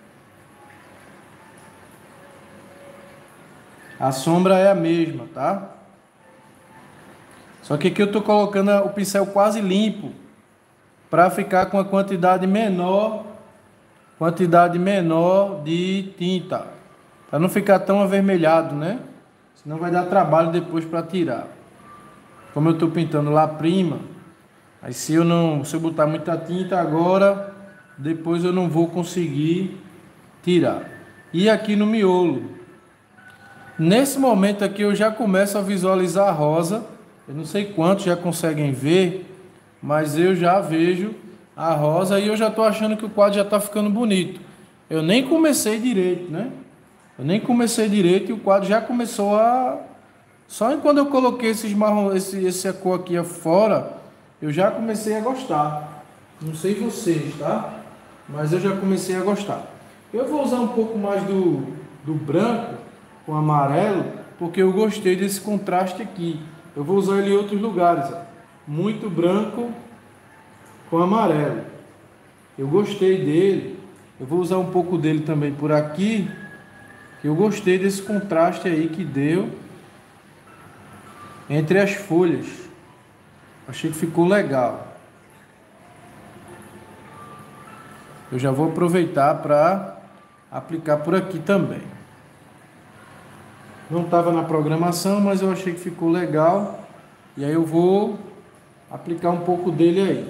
A sombra é a mesma, tá? Só que aqui eu estou colocando o pincel quase limpo para ficar com a quantidade menor, quantidade menor de tinta, para não ficar tão avermelhado, né? Senão vai dar trabalho depois para tirar. Como eu estou pintando lá prima, aí se eu não, se eu botar muita tinta agora, depois eu não vou conseguir tirar. E aqui no miolo. Nesse momento aqui eu já começo a visualizar a rosa. Eu não sei quantos já conseguem ver, mas eu já vejo a rosa e eu já estou achando que o quadro já está ficando bonito. Eu nem comecei direito, né? Eu nem comecei direito e o quadro já começou a... Só em quando eu coloquei esses marrom, esse, esse cor aqui afora, eu já comecei a gostar. Não sei vocês, tá? Mas eu já comecei a gostar. Eu vou usar um pouco mais do, do branco com amarelo, porque eu gostei desse contraste aqui. Eu vou usar ele em outros lugares, ó. Muito branco com amarelo. Eu gostei dele. Eu vou usar um pouco dele também por aqui, que eu gostei desse contraste aí que deu entre as folhas. Achei que ficou legal. Eu já vou aproveitar para aplicar por aqui também. Não estava na programação, mas eu achei que ficou legal. E aí eu vou aplicar um pouco dele aí.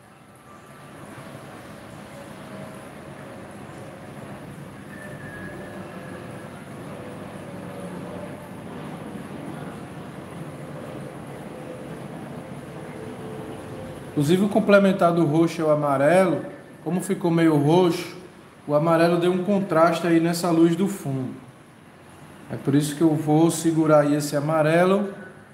Inclusive o complementar do roxo é o amarelo. Como ficou meio roxo, o amarelo deu um contraste aí nessa luz do fundo. É por isso que eu vou segurar aí esse amarelo,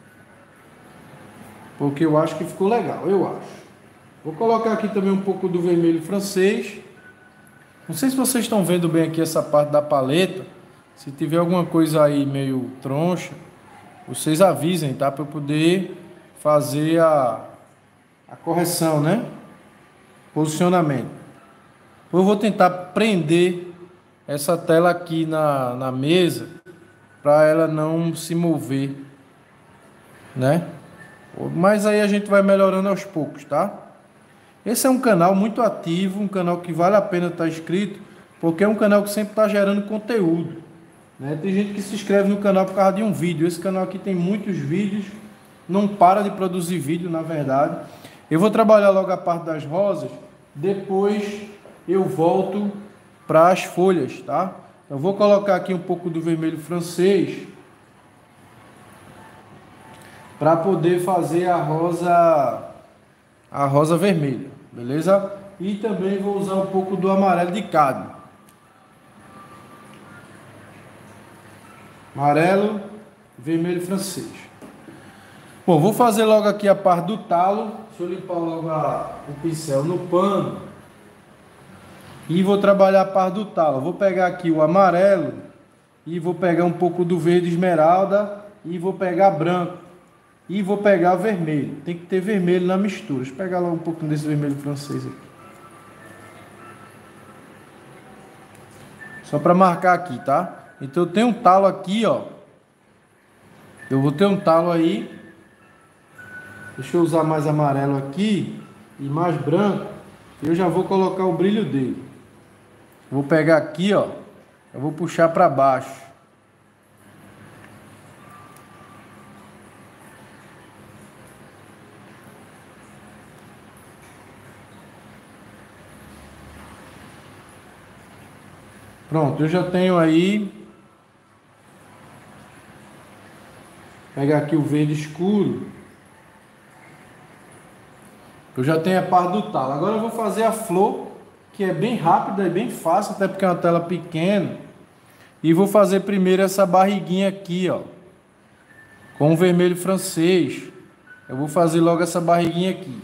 porque eu acho que ficou legal, eu acho. Vou colocar aqui também um pouco do vermelho francês. Não sei se vocês estão vendo bem aqui essa parte da paleta. Se tiver alguma coisa aí meio troncha, vocês avisem, tá? Para eu poder fazer a, a correção, né? Posicionamento. Eu vou tentar prender essa tela aqui na, na mesa para ela não se mover, né? Mas aí a gente vai melhorando aos poucos, tá? Esse é um canal muito ativo, um canal que vale a pena estar inscrito, porque é um canal que sempre está gerando conteúdo, né? Tem gente que se inscreve no canal por causa de um vídeo. Esse canal aqui tem muitos vídeos, não para de produzir vídeo, na verdade. Eu vou trabalhar logo a parte das rosas, depois eu volto para as folhas, tá? Eu vou colocar aqui um pouco do vermelho francês para poder fazer a rosa a rosa vermelha, beleza? E também vou usar um pouco do amarelo de cádmio. Amarelo, vermelho francês. Bom, vou fazer logo aqui a parte do talo. Deixa eu limpar logo a, o pincel no pano. E vou trabalhar a parte do talo. Vou pegar aqui o amarelo e vou pegar um pouco do verde esmeralda e vou pegar branco e vou pegar vermelho. Tem que ter vermelho na mistura. Deixa eu pegar logo um pouquinho desse vermelho francês aqui. Só para marcar aqui, tá? Então eu tenho um talo aqui, ó. Eu vou ter um talo aí. Deixa eu usar mais amarelo aqui e mais branco. Eu já vou colocar o brilho dele. Vou pegar aqui, ó. Eu vou puxar para baixo. Pronto, eu já tenho aí. Pegar aqui o verde escuro. Eu já tenho a parte do talo. Agora eu vou fazer a flor, que é bem rápida e bem fácil, até porque é uma tela pequena. E vou fazer primeiro essa barriguinha aqui, ó, com o vermelho francês. Eu vou fazer logo essa barriguinha aqui.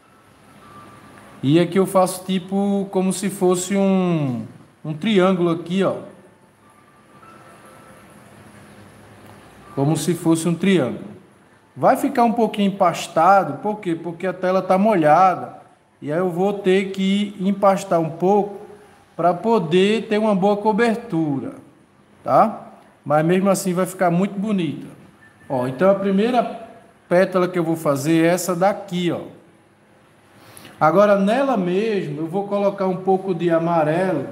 E aqui eu faço tipo como se fosse um, um triângulo aqui, ó. Como se fosse um triângulo. Vai ficar um pouquinho empastado, por quê? Porque a tela está molhada. E aí eu vou ter que empastar um pouco para poder ter uma boa cobertura, tá? Mas mesmo assim vai ficar muito bonita. Ó, então a primeira pétala que eu vou fazer é essa daqui, ó. Agora nela mesmo eu vou colocar um pouco de amarelo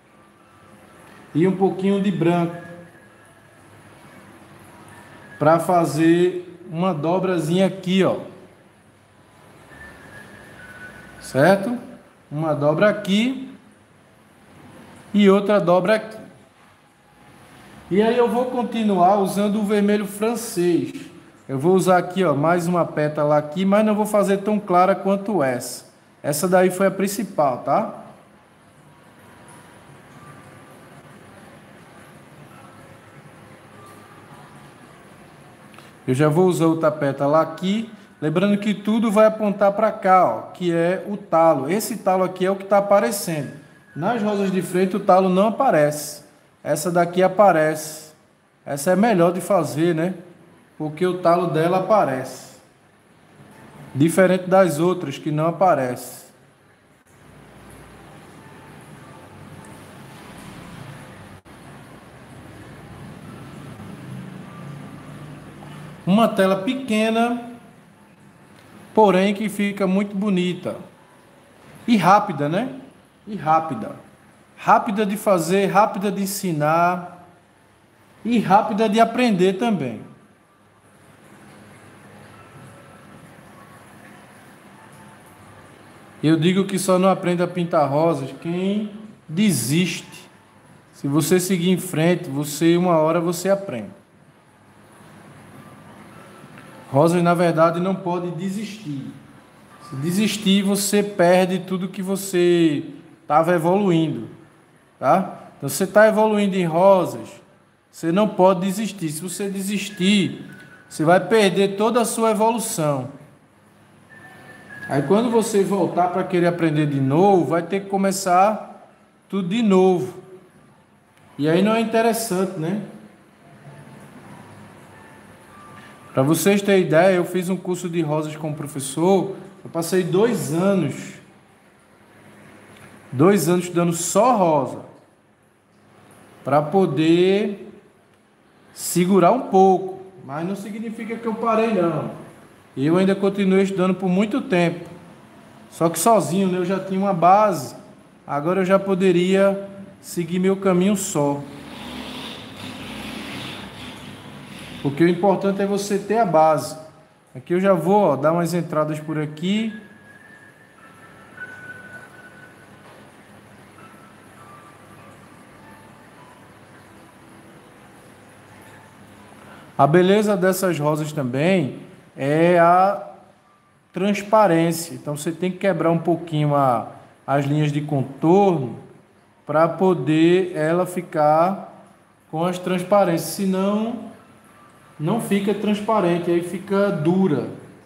e um pouquinho de branco para fazer uma dobrazinha aqui, ó. Certo? Uma dobra aqui e outra dobra aqui. E aí eu vou continuar usando o vermelho francês. Eu vou usar aqui, ó, mais uma pétala aqui, mas não vou fazer tão clara quanto essa. Essa daí foi a principal, tá? Eu já vou usar outra pétala aqui, lembrando que tudo vai apontar para cá, ó, que é o talo. Esse talo aqui é o que está aparecendo. Nas rosas de frente o talo não aparece. Essa daqui aparece. Essa é melhor de fazer, né? Porque o talo dela aparece. Diferente das outras que não aparece. Uma tela pequena, porém que fica muito bonita. E rápida, né? E rápida. Rápida de fazer, rápida de ensinar e rápida de aprender também. Eu digo que só não aprende a pintar rosas quem desiste. Se você seguir em frente, você uma hora você aprende. Rosas, na verdade, não pode desistir. Se desistir, você perde tudo que você estava evoluindo, tá? Então, você está evoluindo em rosas, Você não pode desistir. Se você desistir, você vai perder toda a sua evolução. Aí quando você voltar para querer aprender de novo, vai ter que começar tudo de novo. E aí não é interessante, né? Para vocês terem ideia, eu fiz um curso de rosas com o professor. Eu passei dois anos, dois anos estudando só rosa, para poder segurar um pouco. Mas não significa que eu parei, não. Eu ainda continuei estudando por muito tempo. Só que sozinho, né? Eu já tinha uma base. Agora eu já poderia seguir meu caminho só. Porque o importante é você ter a base. Aqui eu já vou, ó, dar umas entradas por aqui. A beleza dessas rosas também é a transparência. Então você tem que quebrar um pouquinho a, as linhas de contorno para poder ela ficar com as transparências. Senão não fica transparente, aí fica dura.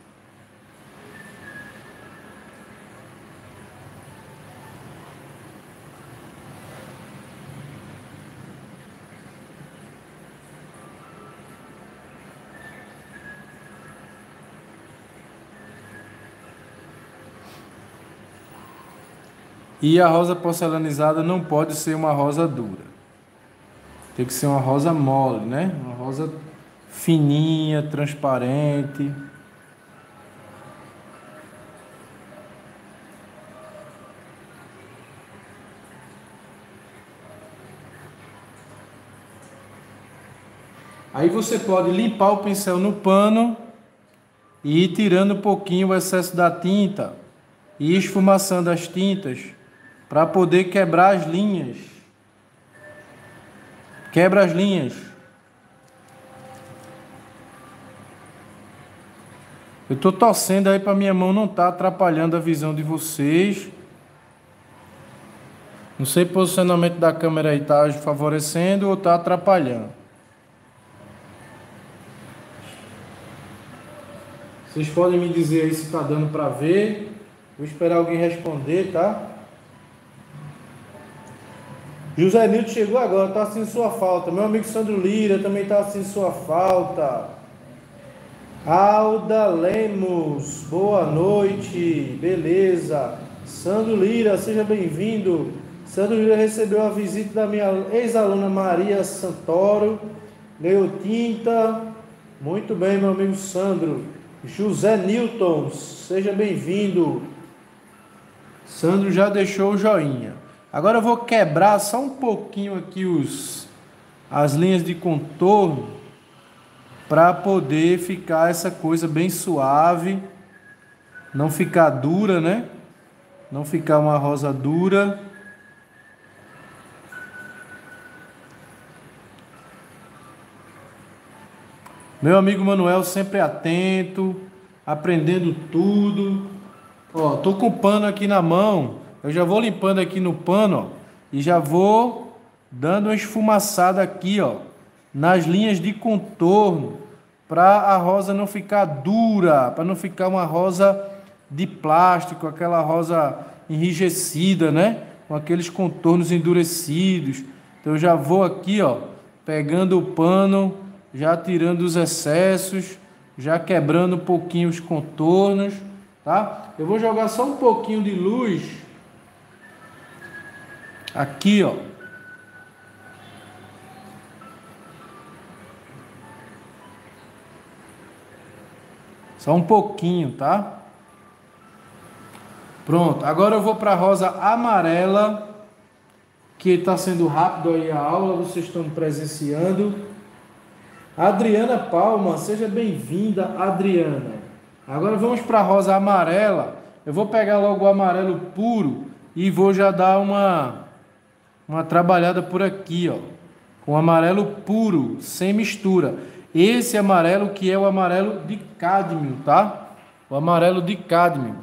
E a rosa porcelanizada não pode ser uma rosa dura. Tem que ser uma rosa mole, né? Uma rosa fininha, transparente. Aí você pode limpar o pincel no pano e ir tirando um pouquinho o excesso da tinta e esfumaçando as tintas para poder quebrar as linhas. Quebra as linhas. Eu estou torcendo aí para minha mão não estar atrapalhando a visão de vocês. Não sei se o posicionamento da câmera aí está favorecendo ou está atrapalhando. Vocês podem me dizer aí se está dando para ver. Vou esperar alguém responder, tá? José Nilton chegou agora, está assistindo sua falta. Meu amigo Sandro Lira também está assistindo sua falta. Alda Lemos, boa noite, beleza. Sandro Lira, seja bem-vindo. Sandro Lira recebeu a visita da minha ex-aluna Maria Santoro, Leotinta. Muito bem, meu amigo Sandro. José Nilton, seja bem-vindo. Sandro já deixou o joinha. Agora eu vou quebrar só um pouquinho aqui os, as linhas de contorno para poder ficar essa coisa bem suave, não ficar dura, né? Não ficar uma rosa dura. Meu amigo Manuel sempre atento, aprendendo tudo. Ó, tô com o pano aqui na mão. Eu já vou limpando aqui no pano, ó, e já vou dando uma esfumaçada aqui, ó, nas linhas de contorno, para a rosa não ficar dura, para não ficar uma rosa de plástico, aquela rosa enrijecida, né? Com aqueles contornos endurecidos. Então eu já vou aqui, ó, pegando o pano, já tirando os excessos, já quebrando um pouquinho os contornos, tá? Eu vou jogar só um pouquinho de luz aqui, ó. Só um pouquinho, tá? Pronto. Agora eu vou para a rosa amarela, que está sendo rápido aí a aula, vocês estão presenciando. Adriana Palma, seja bem-vinda, Adriana. Agora vamos para a rosa amarela. Eu vou pegar logo o amarelo puro e vou já dar uma, uma trabalhada por aqui, ó, com amarelo puro, sem mistura. Esse amarelo que é o amarelo de cádmio, tá? O amarelo de cádmio.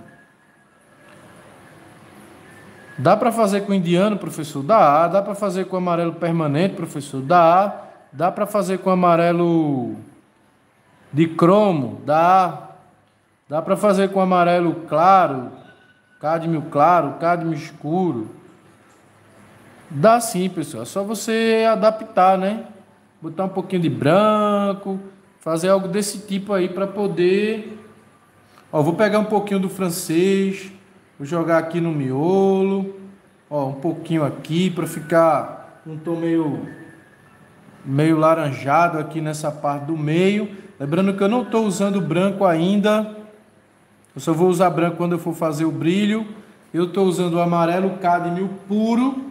Dá para fazer com indiano, professor? Dá. Dá para fazer com amarelo permanente, professor? Dá. Dá para fazer com amarelo de cromo? Dá. Dá para fazer com amarelo claro, cádmio claro, cádmio escuro. Dá sim, pessoal. É só você adaptar, né? Botar um pouquinho de branco, fazer algo desse tipo aí para poder... Ó, vou pegar um pouquinho do francês, vou jogar aqui no miolo, ó, um pouquinho aqui para ficar um tom meio, meio laranjado aqui nessa parte do meio. Lembrando que eu não estou usando branco ainda, eu só vou usar branco quando eu for fazer o brilho. Eu estou usando o amarelo cádmio puro.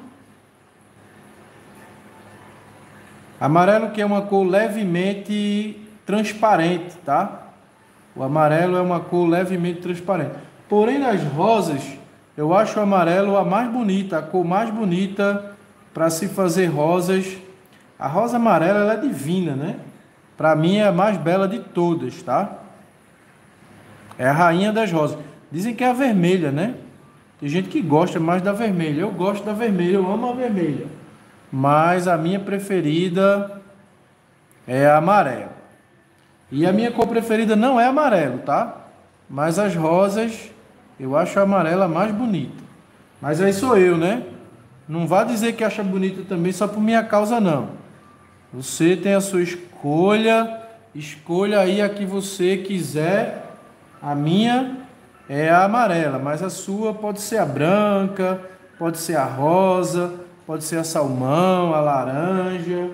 Amarelo que é uma cor levemente transparente, tá? O amarelo é uma cor levemente transparente. Porém, nas rosas, eu acho o amarelo a mais bonita, a cor mais bonita para se fazer rosas. A rosa amarela, ela é divina, né? Para mim é a mais bela de todas, tá? É a rainha das rosas. Dizem que é a vermelha, né? Tem gente que gosta mais da vermelha. Eu gosto da vermelha, eu amo a vermelha. Mas a minha preferida é a amarela. E a minha cor preferida não é amarelo, tá? Mas as rosas, eu acho a amarela mais bonita. Mas aí sou eu, né? Não vá dizer que acha bonita também só por minha causa, não. Você tem a sua escolha, escolha aí a que você quiser. A minha é a amarela, mas a sua pode ser a branca, pode ser a rosa, pode ser a salmão, a laranja.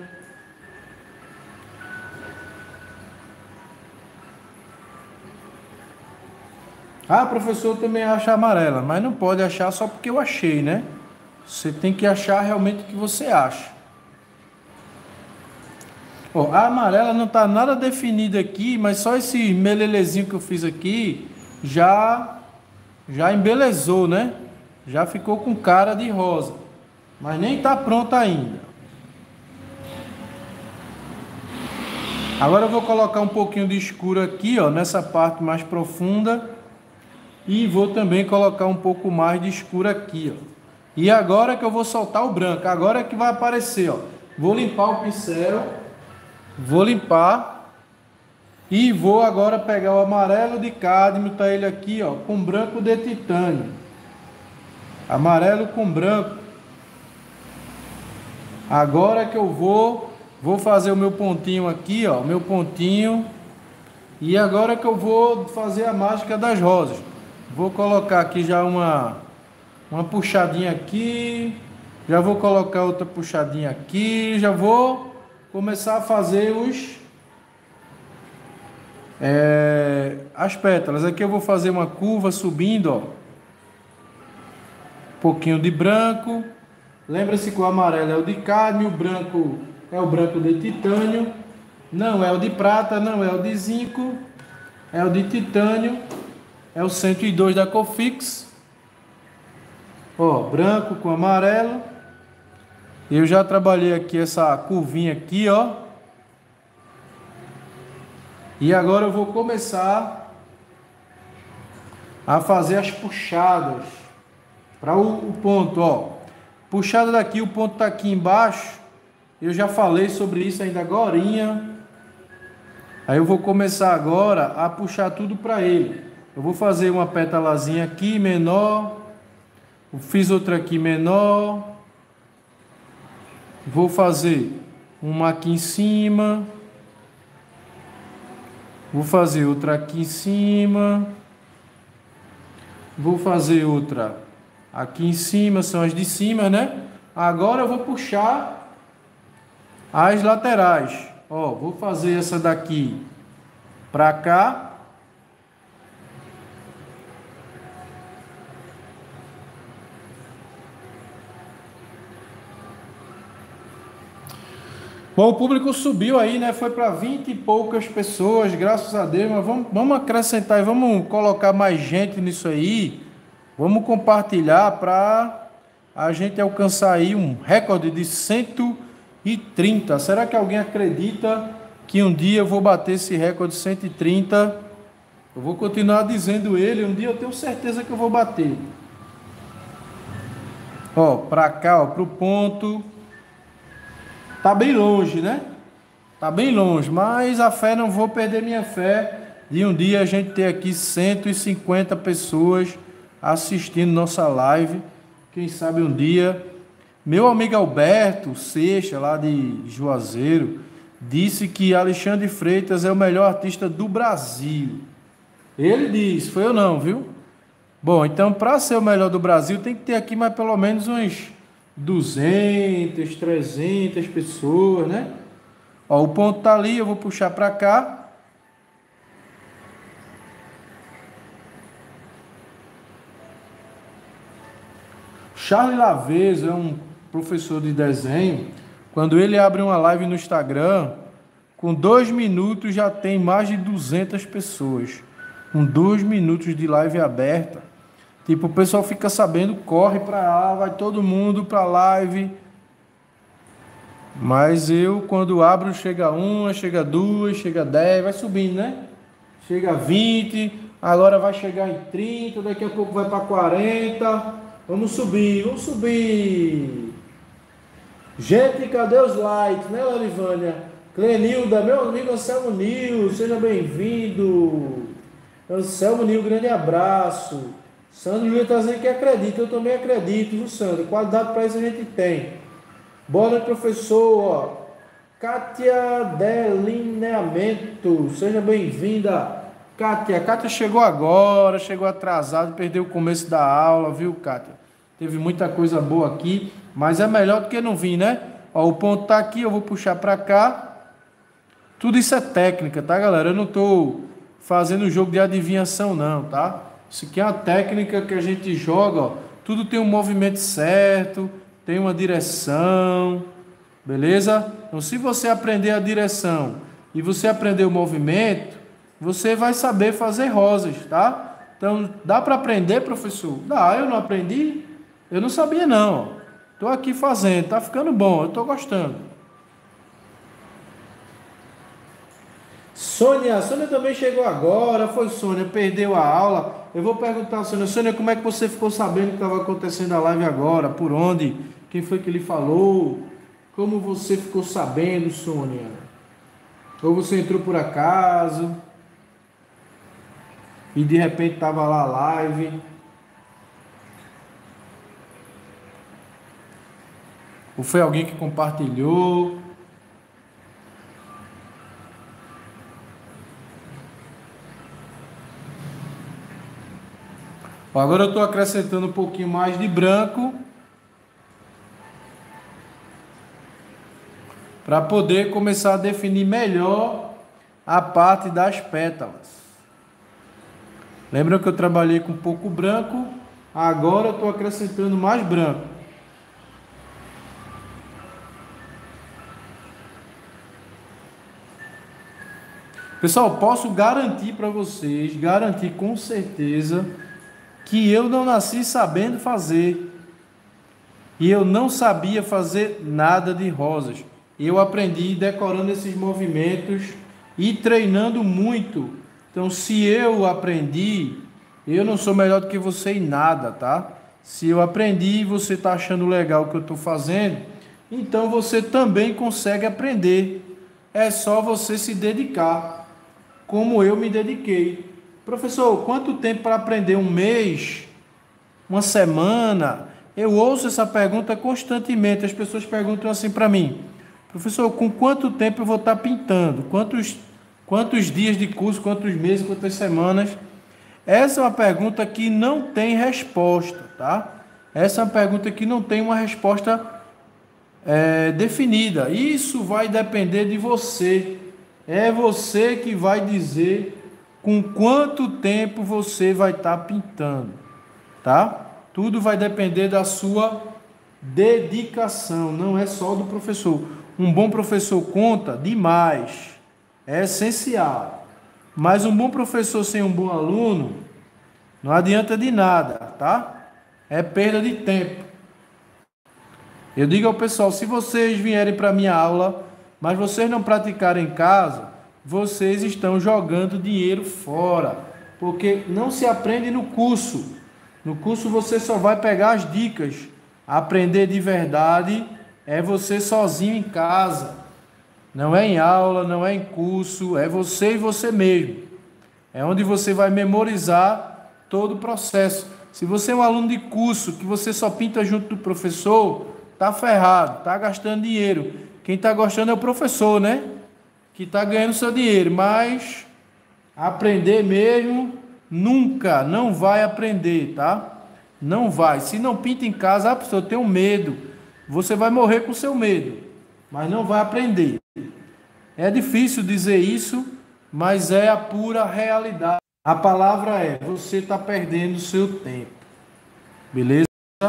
Ah, professor, também acha amarela, mas não pode achar só porque eu achei, né? Você tem que achar realmente o que você acha. Ó, a amarela não está nada definida aqui, mas só esse melelezinho que eu fiz aqui já, já embelezou, né? Já ficou com cara de rosa, mas nem está pronta ainda. Agora eu vou colocar um pouquinho de escuro aqui, ó, nessa parte mais profunda. E vou também colocar um pouco mais de escuro aqui, ó. E agora que eu vou soltar o branco, agora que vai aparecer, ó. Vou limpar o pincel, vou limpar e vou agora pegar o amarelo de cádmio, tá ele aqui, ó, com branco de titânio. Amarelo com branco. Agora que eu vou, vou fazer o meu pontinho aqui, ó, meu pontinho. E agora que eu vou fazer a mágica das rosas. Vou colocar aqui já uma, uma puxadinha aqui, já vou colocar outra puxadinha aqui, já vou começar a fazer os é, as pétalas. Aqui eu vou fazer uma curva subindo, ó, um pouquinho de branco. Lembra-se que o amarelo é o de cádmio, o branco é o branco de titânio, não é o de prata, não é o de zinco, é o de titânio. É o cento e dois da Cofix. Ó, branco com amarelo. Eu já trabalhei aqui essa curvinha aqui, ó. E agora eu vou começar a fazer as puxadas para o, o ponto, ó. Puxada daqui, o ponto tá aqui embaixo. Eu já falei sobre isso ainda agorinha. Aí eu vou começar agora a puxar tudo para ele. Eu vou fazer uma pétalazinha aqui menor, fiz outra aqui menor, vou fazer uma aqui em cima, vou fazer outra aqui em cima, vou fazer outra aqui em cima, são as de cima, né? Agora eu vou puxar as laterais. Ó, vou fazer essa daqui para cá. Bom, o público subiu aí, né? Foi para vinte e poucas pessoas, graças a Deus. Mas vamos, vamos acrescentar e vamos colocar mais gente nisso aí. Vamos compartilhar para a gente alcançar aí um recorde de cento e trinta. Será que alguém acredita que um dia eu vou bater esse recorde de cento e trinta? Eu vou continuar dizendo ele, um dia eu tenho certeza que eu vou bater. Ó, para cá, ó, pro ponto. Tá bem longe, né? Tá bem longe, mas a fé, não vou perder minha fé de um dia a gente ter aqui cento e cinquenta pessoas assistindo nossa live. Quem sabe um dia. Meu amigo Alberto Seixas, lá de Juazeiro, disse que Alexandre Freitas é o melhor artista do Brasil. Ele disse, foi eu não, viu? Bom, então para ser o melhor do Brasil tem que ter aqui mais pelo menos uns duzentas, trezentas pessoas, né? Ó, o ponto tá ali, eu vou puxar para cá. Charlie Laveso é um professor de desenho. Quando ele abre uma live no Instagram, com dois minutos já tem mais de duzentas pessoas. Com dois minutos de live aberta. Tipo, o pessoal fica sabendo, corre para lá, vai todo mundo para live. Mas eu, quando abro, chega uma, chega duas, chega dez, vai subindo, né? Chega a vinte, agora vai chegar em trinta, daqui a pouco vai para quarenta. Vamos subir, vamos subir. Gente, cadê os likes, né, Larivânia? Clenilda, meu amigo Anselmo Nil, seja bem-vindo. Anselmo Nil, grande abraço. Sandro Lula está dizendo que acredita, eu também acredito, viu, Sandro? Qualidade para isso a gente tem. Boa noite, professor. Ó. Kátia Delineamento, seja bem-vinda. Kátia, Kátia chegou agora, chegou atrasado, perdeu o começo da aula, viu, Kátia? Teve muita coisa boa aqui, mas é melhor do que não vir, né? Ó, o ponto tá aqui, eu vou puxar para cá. Tudo isso é técnica, tá, galera? Eu não tô fazendo jogo de adivinhação, não, tá? Isso aqui é uma técnica que a gente joga, ó. Tudo tem um movimento certo, tem uma direção, beleza? Então, se você aprender a direção e você aprender o movimento, você vai saber fazer rosas, tá? Então, dá para aprender, professor? Dá, eu não aprendi, eu não sabia não. Estou aqui fazendo, tá ficando bom, eu estou gostando. Sônia, Sônia também chegou agora, foi Sônia, perdeu a aula. Eu vou perguntar a Sônia, Sônia, como é que você ficou sabendo que estava acontecendo a live agora? Por onde? Quem foi que lhe falou? Como você ficou sabendo, Sônia? Ou você entrou por acaso? E de repente estava lá a live? Ou foi alguém que compartilhou? Agora eu estou acrescentando um pouquinho mais de branco para poder começar a definir melhor a parte das pétalas. Lembra que eu trabalhei com pouco branco? Agora eu estou acrescentando mais branco. Pessoal, posso garantir para vocês, garantir com certeza, que eu não nasci sabendo fazer. E eu não sabia fazer nada de rosas. Eu aprendi decorando esses movimentos e treinando muito. Então, se eu aprendi, eu não sou melhor do que você em nada, tá? Se eu aprendi e você está achando legal o que eu estou fazendo, então você também consegue aprender. É só você se dedicar, como eu me dediquei. Professor, quanto tempo para aprender? Um mês? Uma semana? Eu ouço essa pergunta constantemente. As pessoas perguntam assim para mim: professor, com quanto tempo eu vou estar pintando? Quantos, quantos dias de curso? Quantos meses? Quantas semanas? Essa é uma pergunta que não tem resposta, tá? Essa é uma pergunta que não tem uma resposta é, definida. Isso vai depender de você. É você que vai dizer com quanto tempo você vai estar pintando, tá? Tudo vai depender da sua dedicação, não é só do professor. Um bom professor conta demais, é essencial. Mas um bom professor sem um bom aluno não adianta de nada, tá? É perda de tempo. Eu digo ao pessoal, se vocês vierem para minha aula, mas vocês não praticarem em casa, vocês estão jogando dinheiro fora, porque não se aprende no curso. No curso você só vai pegar as dicas. Aprender de verdade é você sozinho em casa. Não é em aula, não é em curso, é você e você mesmo. É onde você vai memorizar todo o processo. Se você é um aluno de curso que você só pinta junto do professor, tá ferrado, tá gastando dinheiro. Quem está gostando é o professor, né? Que está ganhando seu dinheiro, mas aprender mesmo nunca, não vai aprender, tá? Não vai. Se não pinta em casa, a pessoa tem um medo. Você vai morrer com seu medo, mas não vai aprender. É difícil dizer isso, mas é a pura realidade. A palavra é: você está perdendo seu tempo. Beleza?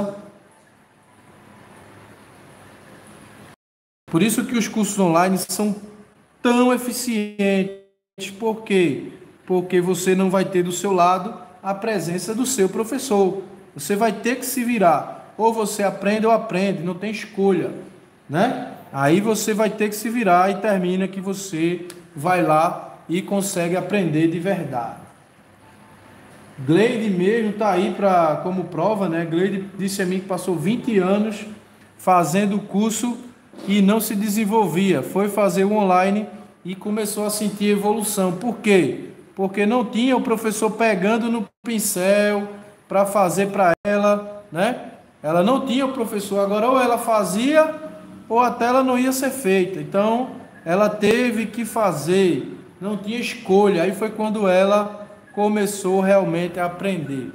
Por isso que os cursos online são tão eficientes. Por quê? Porque você não vai ter do seu lado a presença do seu professor. Você vai ter que se virar. Ou você aprende ou aprende, não tem escolha, né? Aí você vai ter que se virar e termina que você vai lá e consegue aprender de verdade. Gleide mesmo está aí pra, como prova, né? Gleide disse a mim que passou vinte anos fazendo o curso e não se desenvolvia. Foi fazer o online e começou a sentir evolução. Por quê? Porque não tinha o professor pegando no pincel para fazer para ela, né? Ela não tinha o professor, agora ou ela fazia ou a tela não ia ser feita. Então, ela teve que fazer, não tinha escolha. Aí foi quando ela começou realmente a aprender.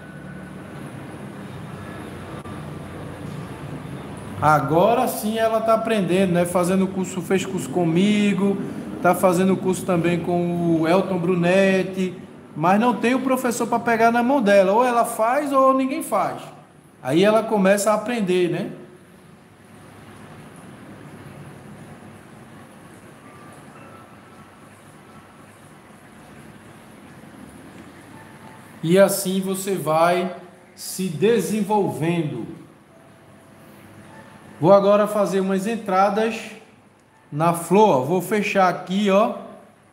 Agora sim ela está aprendendo, né? Fazendo curso, fez curso comigo, está fazendo curso também com o Elton Brunetti, mas não tem o professor para pegar na mão dela. Ou ela faz ou ninguém faz. Aí ela começa a aprender, né? E assim você vai se desenvolvendo. Vou agora fazer umas entradas na flor. Vou fechar aqui, ó.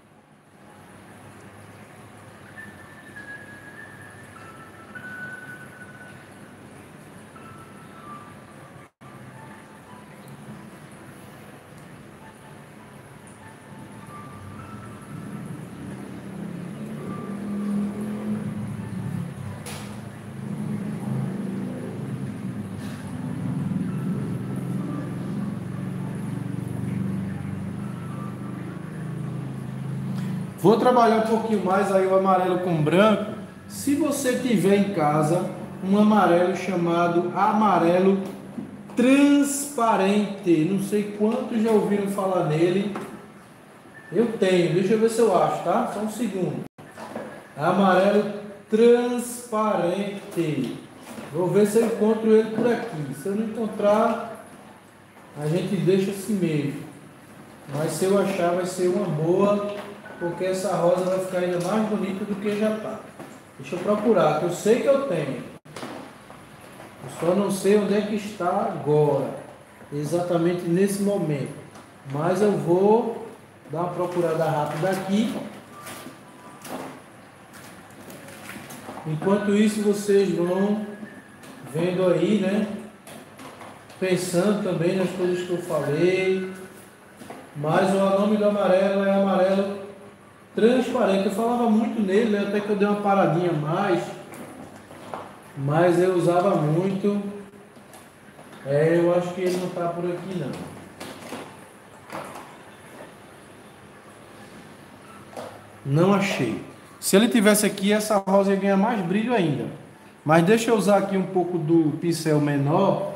Vou trabalhar um pouquinho mais aí o amarelo com branco. Se você tiver em casa um amarelo chamado amarelo transparente, não sei quantos já ouviram falar nele. Eu tenho, deixa eu ver se eu acho, tá? Só um segundo. Amarelo transparente. Vou ver se eu encontro ele por aqui. Se eu não encontrar, a gente deixa assim mesmo. Mas se eu achar, vai ser uma boa, porque essa rosa vai ficar ainda mais bonita do que já está. Deixa eu procurar, que eu sei que eu tenho. Eu só não sei onde é que está agora, exatamente nesse momento. Mas eu vou dar uma procurada rápida aqui. Enquanto isso, vocês vão vendo aí, né? Pensando também nas coisas que eu falei. Mas o nome do amarelo é amarelo transparente. Eu falava muito nele, né? Até que eu dei uma paradinha a mais. Mas eu usava muito. É, eu acho que ele não está por aqui não. Não achei. Se ele tivesse aqui, essa rosa ia ganhar mais brilho ainda. Mas deixa eu usar aqui um pouco do pincel menor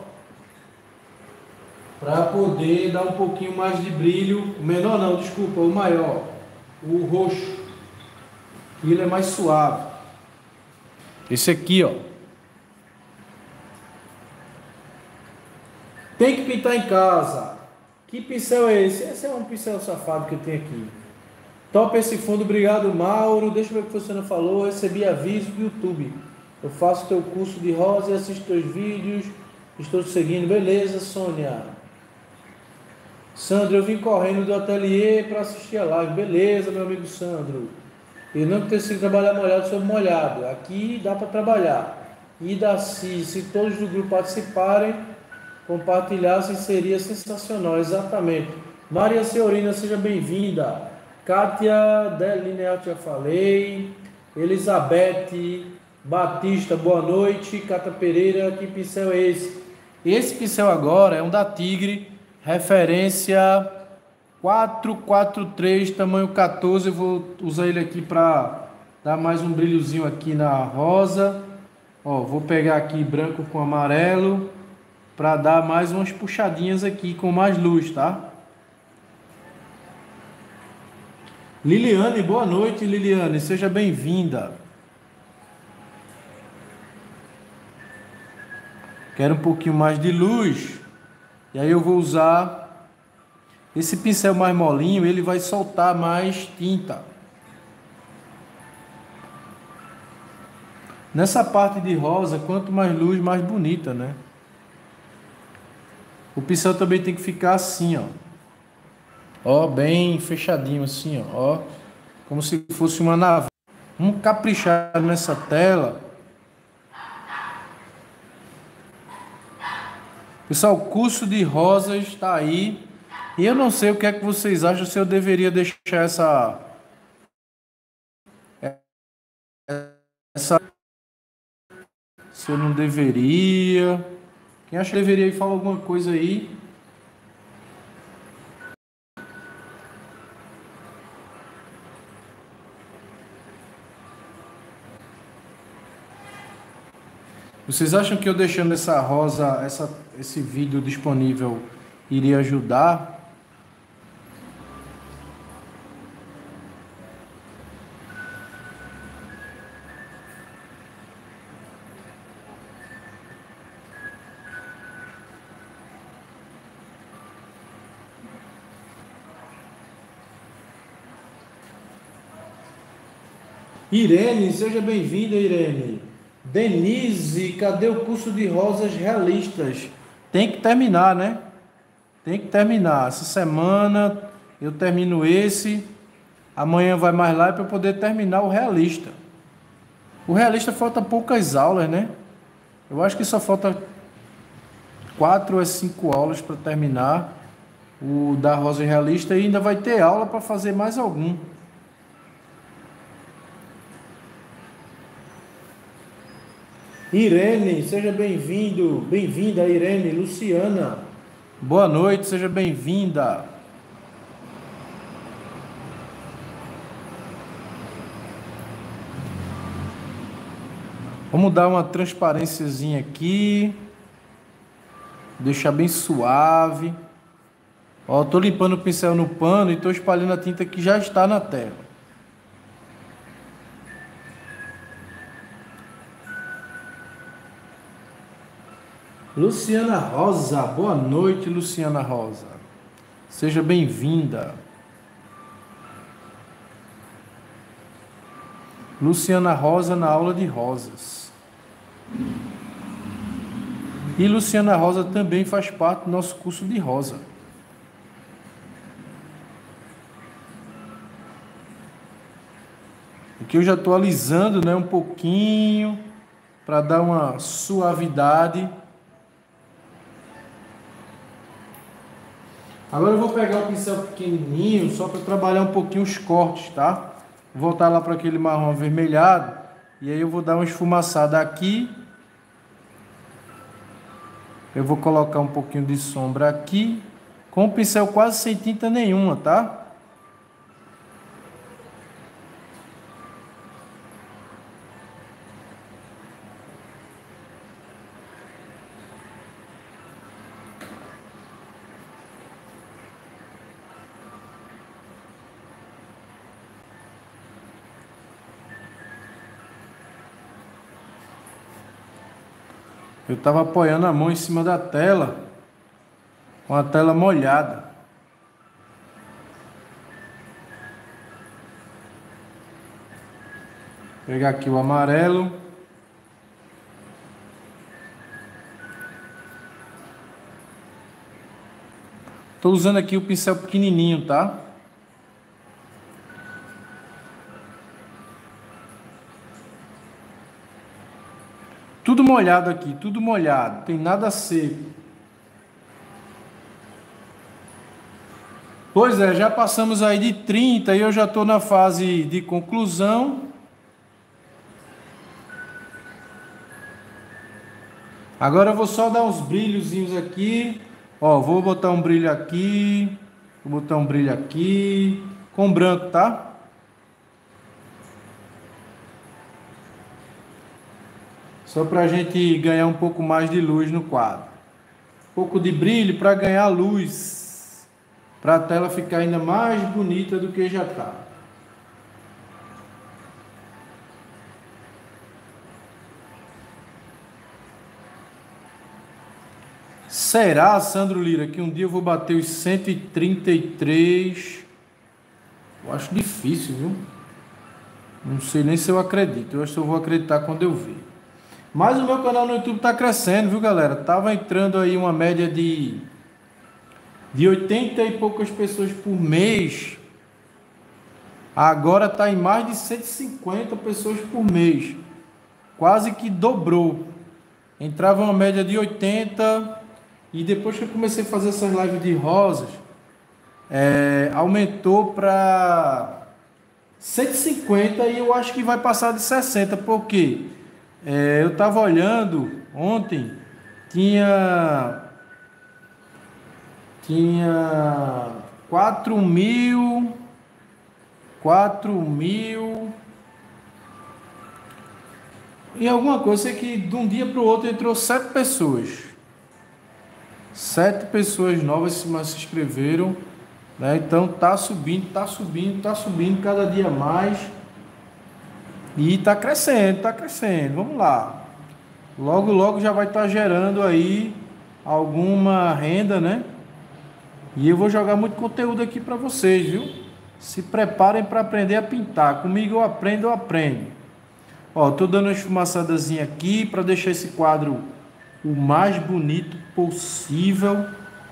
para poder dar um pouquinho mais de brilho. O menor não, desculpa, o maior. O roxo. Ele é mais suave. Esse aqui, ó. Tem que pintar em casa. Que pincel é esse? Esse é um pincel safado que eu tenho aqui. Top esse fundo, obrigado Mauro. Deixa eu ver o que você não falou. Recebi aviso do YouTube. Eu faço teu curso de rosa e assisto teus vídeos. Estou te seguindo. Beleza, Sônia. Sandro, eu vim correndo do ateliê para assistir a live. Beleza, meu amigo Sandro. Eu não preciso trabalhar molhado sobre molhado. Aqui dá para trabalhar. E da se, se todos do grupo participarem, compartilhassem, seria sensacional. Exatamente. Maria Senhorina, seja bem-vinda. Kátia Delineal, já falei. Elizabeth Batista, boa noite. Cata Pereira, que pincel é esse? Esse pincel agora é um da Tigre, referência quatro quatro três, tamanho quatorze. Eu vou usar ele aqui para dar mais um brilhozinho aqui na rosa. Ó, vou pegar aqui branco com amarelo para dar mais umas puxadinhas aqui com mais luz, tá? Liliane, boa noite, Liliane, seja bem-vinda. Quero um pouquinho mais de luz. E aí eu vou usar esse pincel mais molinho, ele vai soltar mais tinta. Nessa parte de rosa, quanto mais luz, mais bonita, né? O pincel também tem que ficar assim, ó. Ó, bem fechadinho assim, ó. Ó, como se fosse uma navalha. Vamos caprichar nessa tela. Pessoal, o curso de rosas está aí. E eu não sei o que é que vocês acham, se eu deveria deixar essa... essa... Se eu não deveria... Quem acha que deveria ir falar alguma coisa aí? Vocês acham que eu deixando essa rosa, essa, esse vídeo disponível, iria ajudar? Irene, seja bem-vinda, Irene. Denise, cadê o curso de rosas realistas? Tem que terminar, né? Tem que terminar. Essa semana eu termino esse. Amanhã vai mais lá para eu poder terminar o realista. O realista falta poucas aulas, né? Eu acho que só falta quatro a cinco aulas para terminar o da rosa realista e ainda vai ter aula para fazer mais algum. Irene, seja bem-vindo, bem-vinda, Irene. Luciana, boa noite, seja bem-vinda. Vamos dar uma transparênciazinha aqui, deixar bem suave. Ó, tô limpando o pincel no pano e tô espalhando a tinta que já está na tela. Luciana Rosa, boa noite, Luciana Rosa. Seja bem-vinda. Luciana Rosa na aula de rosas. E Luciana Rosa também faz parte do nosso curso de rosa. Aqui eu já estou alisando, né, um pouquinho para dar uma suavidade. Agora eu vou pegar o pincel pequenininho só para trabalhar um pouquinho os cortes, tá? Vou voltar lá para aquele marrom avermelhado e aí eu vou dar uma esfumaçada aqui. Eu vou colocar um pouquinho de sombra aqui, com o pincel quase sem tinta nenhuma, tá? Eu estava apoiando a mão em cima da tela, com a tela molhada. Vou pegar aqui o amarelo. Estou usando aqui o pincel pequenininho, tá? Tudo molhado aqui, tudo molhado, tem nada seco. Pois é, já passamos aí de trinta e eu já estou na fase de conclusão. Agora eu vou só dar uns brilhozinhos aqui. Ó, vou botar um brilho aqui. Vou botar um brilho aqui. Com branco, tá? Só para a gente ganhar um pouco mais de luz no quadro. Um pouco de brilho para ganhar luz. Para a tela ficar ainda mais bonita do que já está. Será, Sandro Lira, que um dia eu vou bater os cento e trinta e três? Eu acho difícil, viu? Não sei nem se eu acredito. Eu acho que eu vou acreditar quando eu ver. Mas o meu canal no YouTube está crescendo, viu, galera? Tava entrando aí uma média de de oitenta e poucas pessoas por mês. Agora está em mais de cento e cinquenta pessoas por mês. Quase que dobrou. Entrava uma média de oitenta e depois que eu comecei a fazer essas lives de rosas, é, aumentou para cento e cinquenta e eu acho que vai passar de sessenta, porque é, eu estava olhando ontem, tinha tinha quatro mil, quatro mil e alguma coisa. Sei que de um dia para o outro entrou sete pessoas, sete pessoas novas se inscreveram, né? Então tá subindo, tá subindo, tá subindo cada dia mais. E está crescendo, está crescendo. Vamos lá. Logo, logo já vai estar gerando aí alguma renda, né? E eu vou jogar muito conteúdo aqui para vocês, viu? Se preparem para aprender a pintar. Comigo eu aprendo, eu aprendo. Ó, tô dando uma esfumaçadazinha aqui para deixar esse quadro o mais bonito possível.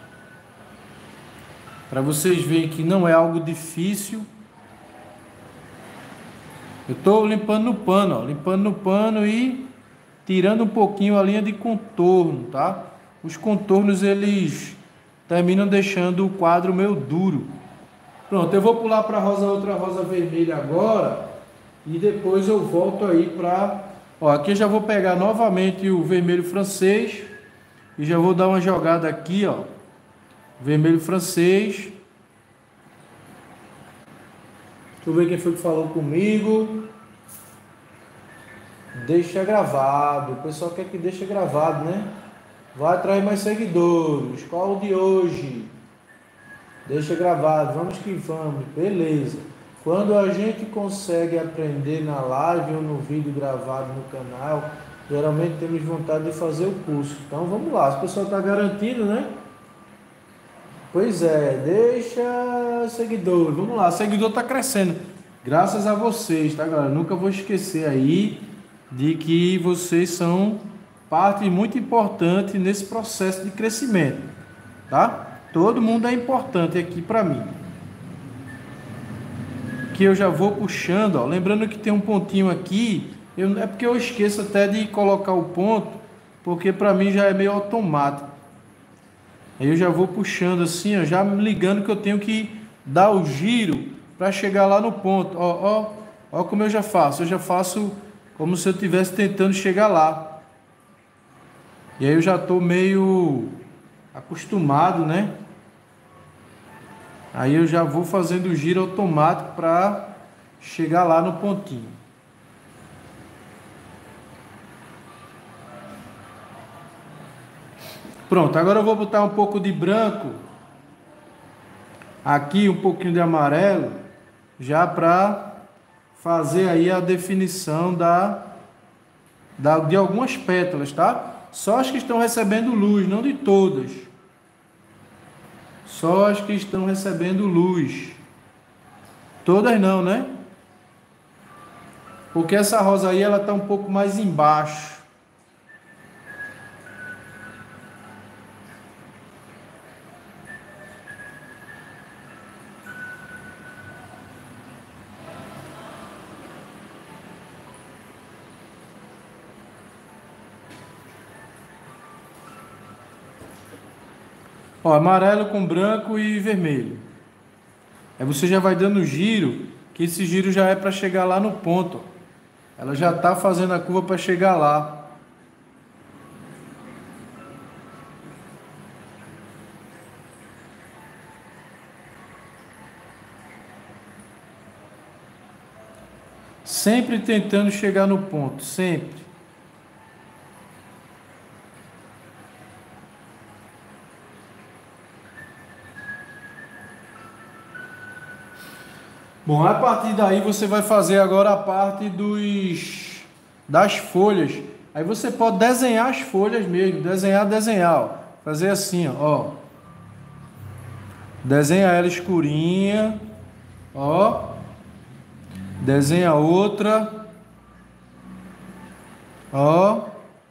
Para vocês verem que não é algo difícil. Eu estou limpando no pano, ó, limpando no pano e tirando um pouquinho a linha de contorno, tá? Os contornos, eles terminam deixando o quadro meio duro. Pronto, eu vou pular para a rosa, outra rosa vermelha agora. E depois eu volto aí para... Ó, aqui eu já vou pegar novamente o vermelho francês. E já vou dar uma jogada aqui, ó. Vermelho francês. Deixa eu ver quem foi que falou comigo. Deixa gravado. O pessoal quer que deixe gravado, né? Vai atrair mais seguidores. Qual o de hoje? Deixa gravado. Vamos que vamos. Beleza. Quando a gente consegue aprender na live ou no vídeo gravado no canal, geralmente temos vontade de fazer o curso. Então vamos lá. Se o pessoal está garantindo, né? Pois é, deixa seguidor. Vamos lá, seguidor está crescendo. Graças a vocês, tá, galera? Nunca vou esquecer aí de que vocês são parte muito importante nesse processo de crescimento, tá? Todo mundo é importante aqui para mim. Que eu já vou puxando, ó. Lembrando que tem um pontinho aqui. Eu, é porque eu esqueço até de colocar o ponto, porque para mim já é meio automático. Aí eu já vou puxando assim, ó, já me ligando que eu tenho que dar o giro para chegar lá no ponto. Ó, ó, ó como eu já faço. Eu já faço como se eu estivesse tentando chegar lá. E aí eu já estou meio acostumado, né? Aí eu já vou fazendo o giro automático para chegar lá no pontinho. Pronto, agora eu vou botar um pouco de branco, aqui um pouquinho de amarelo, já para fazer aí a definição da, da, de algumas pétalas, tá? Só as que estão recebendo luz, não de todas. Só as que estão recebendo luz. Todas não, né? Porque essa rosa aí, ela está um pouco mais embaixo. Ó, amarelo com branco e vermelho. Aí você já vai dando giro, que esse giro já é para chegar lá no ponto. Ela já está fazendo a curva para chegar lá. Sempre tentando chegar no ponto, sempre. Bom, a partir daí você vai fazer agora a parte dos das folhas. Aí você pode desenhar as folhas mesmo, desenhar, desenhar, ó. Fazer assim, ó. Desenha ela escurinha, ó. Desenha outra, ó.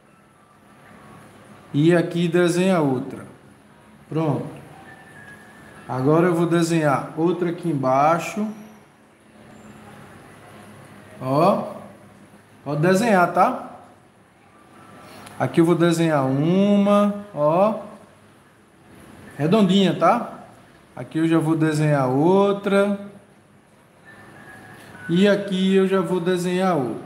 E aqui desenha outra. Pronto. Agora eu vou desenhar outra aqui embaixo. Ó, pode desenhar, tá? Aqui eu vou desenhar uma, ó, redondinha, tá? Aqui eu já vou desenhar outra. E aqui eu já vou desenhar outra.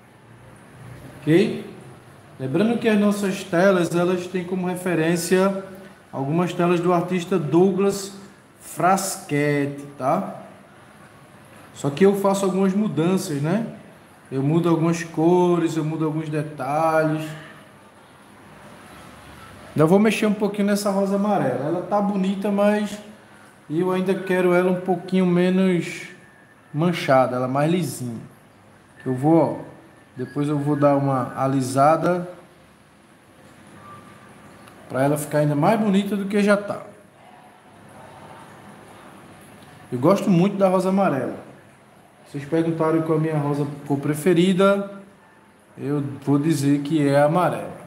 Ok? Lembrando que as nossas telas, elas têm como referência algumas telas do artista Douglas Frasquetti, tá? Só que eu faço algumas mudanças, né? Eu mudo algumas cores, eu mudo alguns detalhes. Ainda vou mexer um pouquinho nessa rosa amarela. Ela tá bonita, mas eu ainda quero ela um pouquinho menos manchada, ela mais lisinha. Eu vou, ó, depois eu vou dar uma alisada para ela ficar ainda mais bonita do que já tá. Eu gosto muito da rosa amarela. Vocês perguntaram qual a minha rosa cor preferida, eu vou dizer que é a amarela.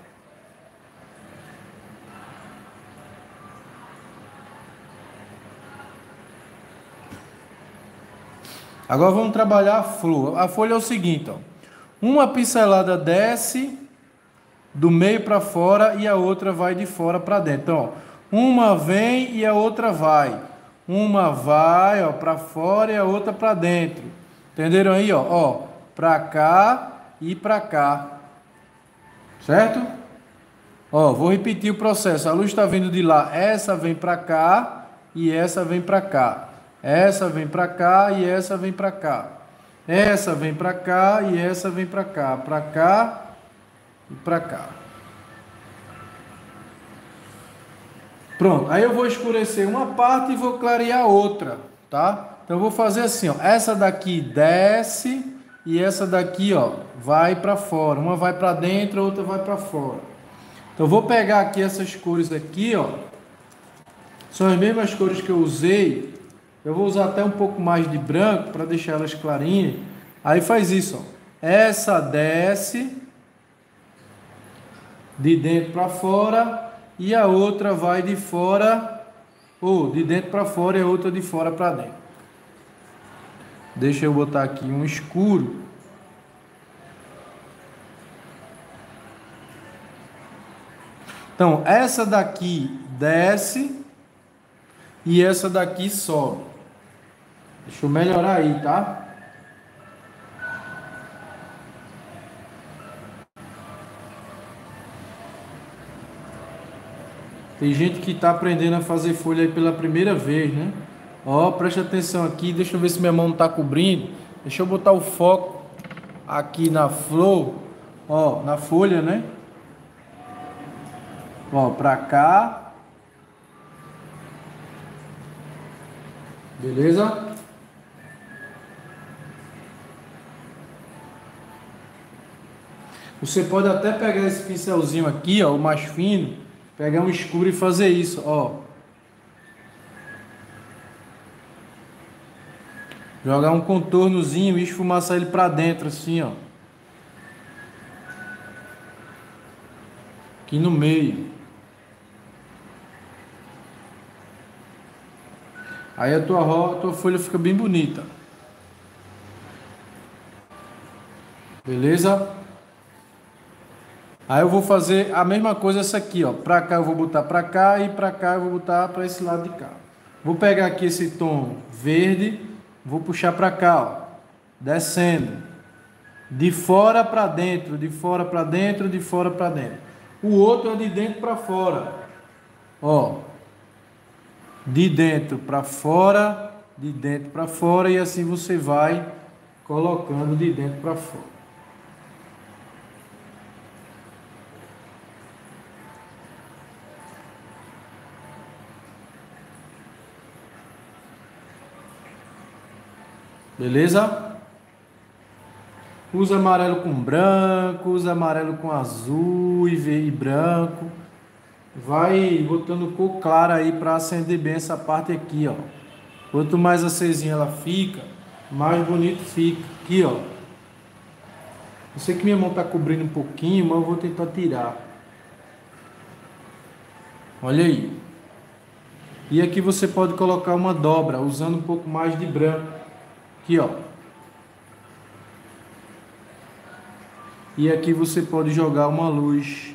Agora vamos trabalhar a flor. A folha é o seguinte, ó. Uma pincelada desce do meio para fora e a outra vai de fora para dentro. Então, ó, uma vem e a outra vai. Uma vai, ó, para fora e a outra para dentro. Entenderam aí, ó? Ó, para cá e para cá. Certo? Ó, vou repetir o processo. A luz está vindo de lá, essa vem para cá e essa vem para cá. Essa vem para cá e essa vem para cá. Essa vem para cá e essa vem para cá. Para cá e para cá. Pronto. Aí eu vou escurecer uma parte e vou clarear outra, tá? Então eu vou fazer assim, ó. Essa daqui desce e essa daqui, ó, vai para fora. Uma vai para dentro, a outra vai para fora. Então eu vou pegar aqui essas cores aqui, ó. São as mesmas cores que eu usei. Eu vou usar até um pouco mais de branco para deixar elas clarinhas. Aí faz isso, ó. Essa desce de dentro para fora e a outra vai de fora, ou de dentro para fora e a outra de fora para dentro. Deixa eu botar aqui um escuro. Então, essa daqui desce e essa daqui sobe. Deixa eu melhorar aí, tá? Tem gente que está aprendendo a fazer folha aí pela primeira vez, né? Ó, preste atenção aqui, deixa eu ver se minha mão não está cobrindo. Deixa eu botar o foco aqui na flor, ó, na folha, né? Ó, pra cá. Beleza? Você pode até pegar esse pincelzinho aqui, ó, o mais fino, pegar um escuro e fazer isso, ó. Jogar um contornozinho e esfumaçar ele pra dentro, assim, ó. Aqui no meio. Aí a tua, ro- a tua folha fica bem bonita. Beleza? Aí eu vou fazer a mesma coisa essa aqui, ó. Pra cá eu vou botar pra cá e pra cá eu vou botar pra esse lado de cá. Vou pegar aqui esse tom verde, vou puxar para cá, ó, descendo, de fora para dentro, de fora para dentro, de fora para dentro. O outro é de dentro para fora, ó, de dentro para fora, de dentro para fora, e assim você vai colocando de dentro para fora. Beleza? Usa amarelo com branco, usa amarelo com azul e, e branco. Vai botando cor clara aí para acender bem essa parte aqui, ó. Quanto mais acesinha ela fica, mais bonito fica. Aqui, ó. Eu sei que minha mão tá cobrindo um pouquinho, mas eu vou tentar tirar. Olha aí. E aqui você pode colocar uma dobra, usando um pouco mais de branco. Aqui, ó. E aqui você pode jogar uma luz.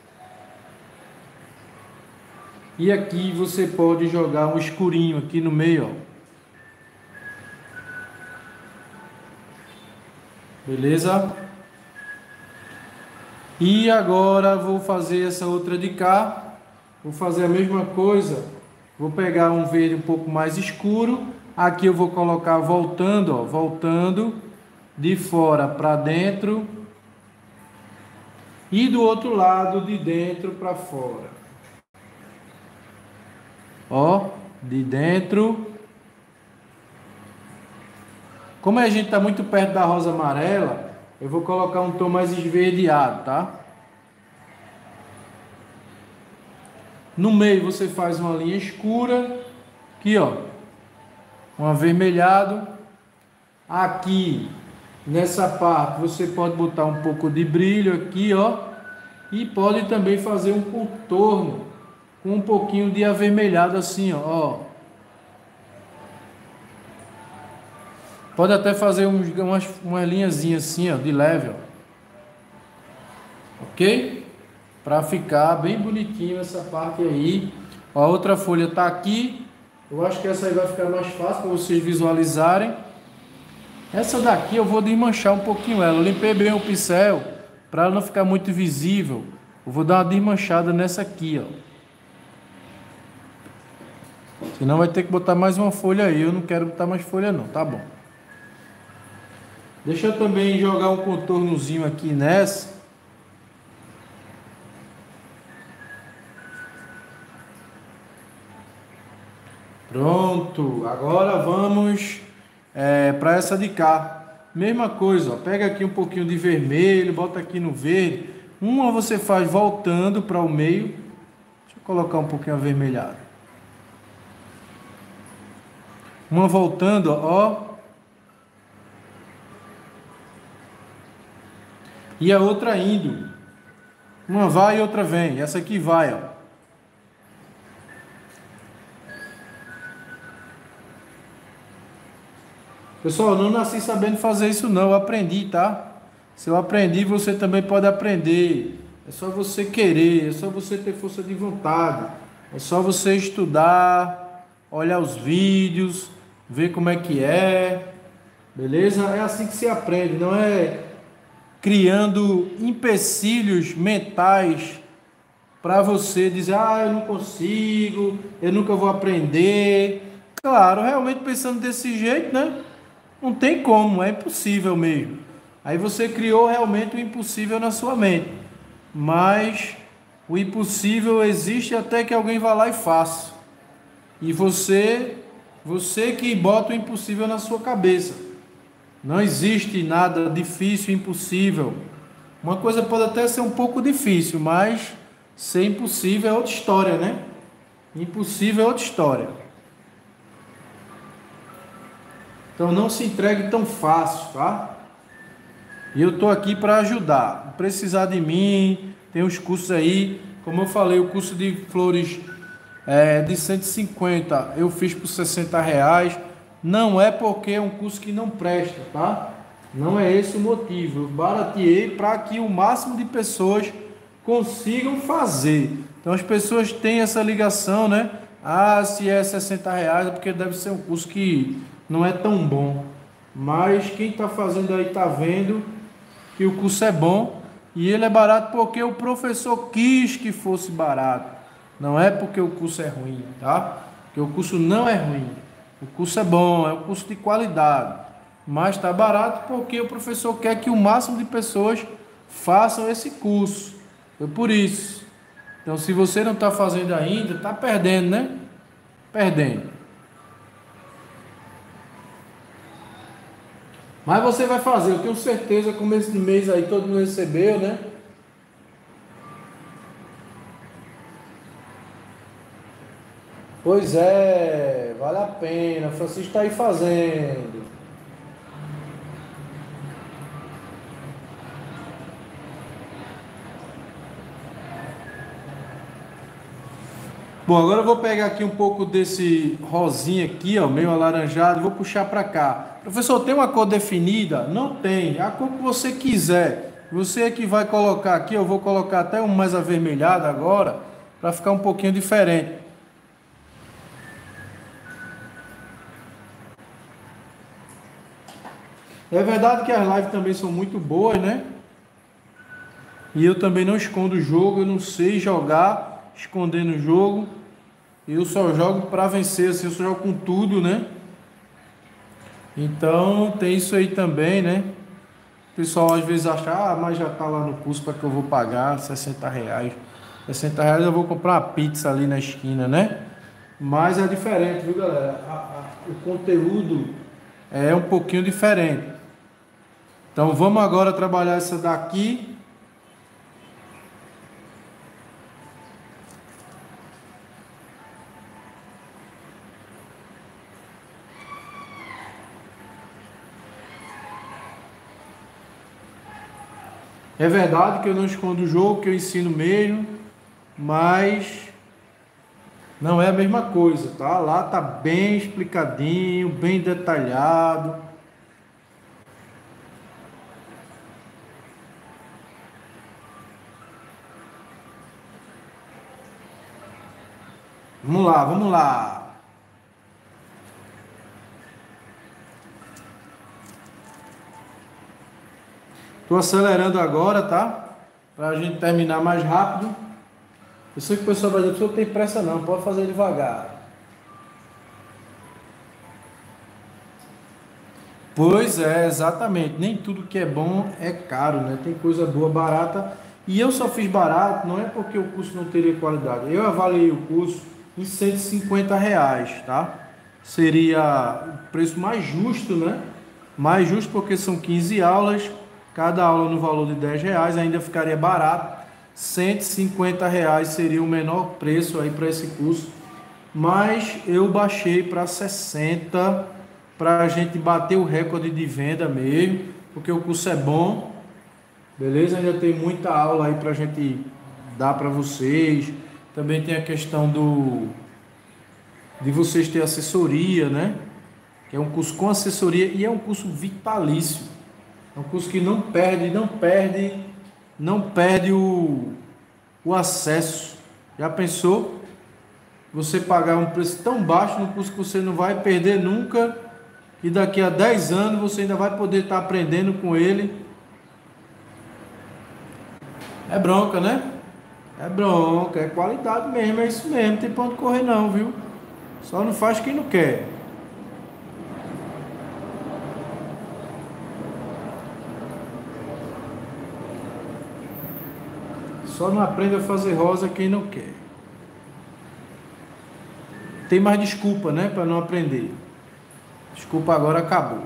E aqui você pode jogar um escurinho aqui no meio, ó. Beleza? E agora vou fazer essa outra de cá. Vou fazer a mesma coisa. Vou pegar um verde um pouco mais escuro. Aqui eu vou colocar voltando, ó, voltando de fora para dentro e do outro lado de dentro para fora. Ó, de dentro. Como a gente está muito perto da rosa amarela, eu vou colocar um tom mais esverdeado, tá? No meio você faz uma linha escura, aqui, ó. Um avermelhado. Aqui nessa parte você pode botar um pouco de brilho aqui, ó, e pode também fazer um contorno com um pouquinho de avermelhado assim, ó, ó. Pode até fazer uns, umas, umas linhazinhas assim, ó, de leve, ó. Ok? Para ficar bem bonitinho essa parte aí. Ó, a outra folha tá aqui. Eu acho que essa aí vai ficar mais fácil para vocês visualizarem. Essa daqui eu vou desmanchar um pouquinho ela. Eu limpei bem o pincel para ela não ficar muito visível. Eu vou dar uma desmanchada nessa aqui, ó. Senão vai ter que botar mais uma folha aí. Eu não quero botar mais folha não, tá bom. Deixa eu também jogar um contornozinho aqui nessa. Pronto, agora vamos é, para essa de cá. Mesma coisa, ó, pega aqui um pouquinho de vermelho, bota aqui no verde. Uma você faz voltando para o meio. Deixa eu colocar um pouquinho avermelhado. Uma voltando, ó. E a outra indo. Uma vai e outra vem. Essa aqui vai, ó. Pessoal, eu não nasci sabendo fazer isso não, eu aprendi, tá? Se eu aprendi, você também pode aprender. É só você querer, é só você ter força de vontade. É só você estudar, olhar os vídeos, ver como é que é. Beleza? É assim que se aprende, não é criando empecilhos mentais para você dizer, ah, eu não consigo, eu nunca vou aprender. Claro, realmente pensando desse jeito, né? Não tem como, é impossível mesmo. Aí você criou realmente o impossível na sua mente. Mas o impossível existe até que alguém vá lá e faça. E você, você que bota o impossível na sua cabeça. Não existe nada difícil, impossível. Uma coisa pode até ser um pouco difícil, mas ser impossível é outra história, né? Impossível é outra história. Então não se entregue tão fácil, tá? E eu tô aqui para ajudar. Se precisar de mim, tem os cursos aí. Como eu falei, o curso de flores é, de cento e cinquenta eu fiz por sessenta reais. Não é porque é um curso que não presta, tá? Não é esse o motivo. Eu barateei para que o máximo de pessoas consigam fazer. Então as pessoas têm essa ligação, né? Ah, se é sessenta reais é porque deve ser um curso que não é tão bom. Mas quem está fazendo aí está vendo que o curso é bom e ele é barato porque o professor quis que fosse barato. Não é porque o curso é ruim, tá? Porque o curso não é ruim. O curso é bom, é um curso de qualidade. Mas está barato porque o professor quer que o máximo de pessoas façam esse curso. Foi por isso. Então, se você não está fazendo ainda, está perdendo, né? Perdendo. Mas você vai fazer, eu tenho certeza, começo de mês aí todo mundo recebeu, né? Pois é, vale a pena. Francisco está aí fazendo. Bom, agora eu vou pegar aqui um pouco desse rosinha aqui, ó, meio alaranjado, e vou puxar para cá. Professor, tem uma cor definida? Não tem. A cor que você quiser. Você é que vai colocar aqui, eu vou colocar até um mais avermelhado agora, para ficar um pouquinho diferente. É verdade que as lives também são muito boas, né? E eu também não escondo o jogo, eu não sei jogar escondendo o jogo. Eu só jogo para vencer, assim, eu só jogo com tudo, né? Então tem isso aí também, né? O pessoal às vezes acha, ah, mas já tá lá no curso para que eu vou pagar sessenta reais. sessenta reais eu vou comprar uma pizza ali na esquina, né? Mas é diferente, viu, galera? A, a, o conteúdo é um pouquinho diferente. Então vamos agora trabalhar essa daqui. É verdade que eu não escondo o jogo, que eu ensino mesmo, mas não é a mesma coisa, tá? Lá tá bem explicadinho, bem detalhado. Vamos lá, vamos lá. Tô acelerando agora, tá? Pra gente terminar mais rápido. Eu sei que o pessoal vai dizer, não tem pressa não, pode fazer devagar. Pois é, exatamente. Nem tudo que é bom é caro, né? Tem coisa boa, barata. E eu só fiz barato, não é porque o curso não teria qualidade. Eu avaliei o curso em cento e cinquenta reais, tá? Seria o preço mais justo, né? Mais justo porque são quinze aulas, cada aula no valor de dez reais, ainda ficaria barato. cento e cinquenta reais seria o menor preço aí para esse curso. Mas eu baixei para sessenta para a gente bater o recorde de venda mesmo, porque o curso é bom, beleza? Ainda tem muita aula aí para a gente dar para vocês. Também tem a questão do de vocês ter assessoria, né? Que é um curso com assessoria e é um curso vitalício. É um curso que não perde, não perde, não perde o, o acesso. Já pensou? Você pagar um preço tão baixo no curso que você não vai perder nunca e daqui a dez anos você ainda vai poder estar aprendendo com ele. É bronca, né? É bronca, é qualidade mesmo, é isso mesmo, não tem pra onde correr não, viu? Só não faz quem não quer. Só não aprende a fazer rosa quem não quer. Tem mais desculpa, né, para não aprender. Desculpa agora acabou.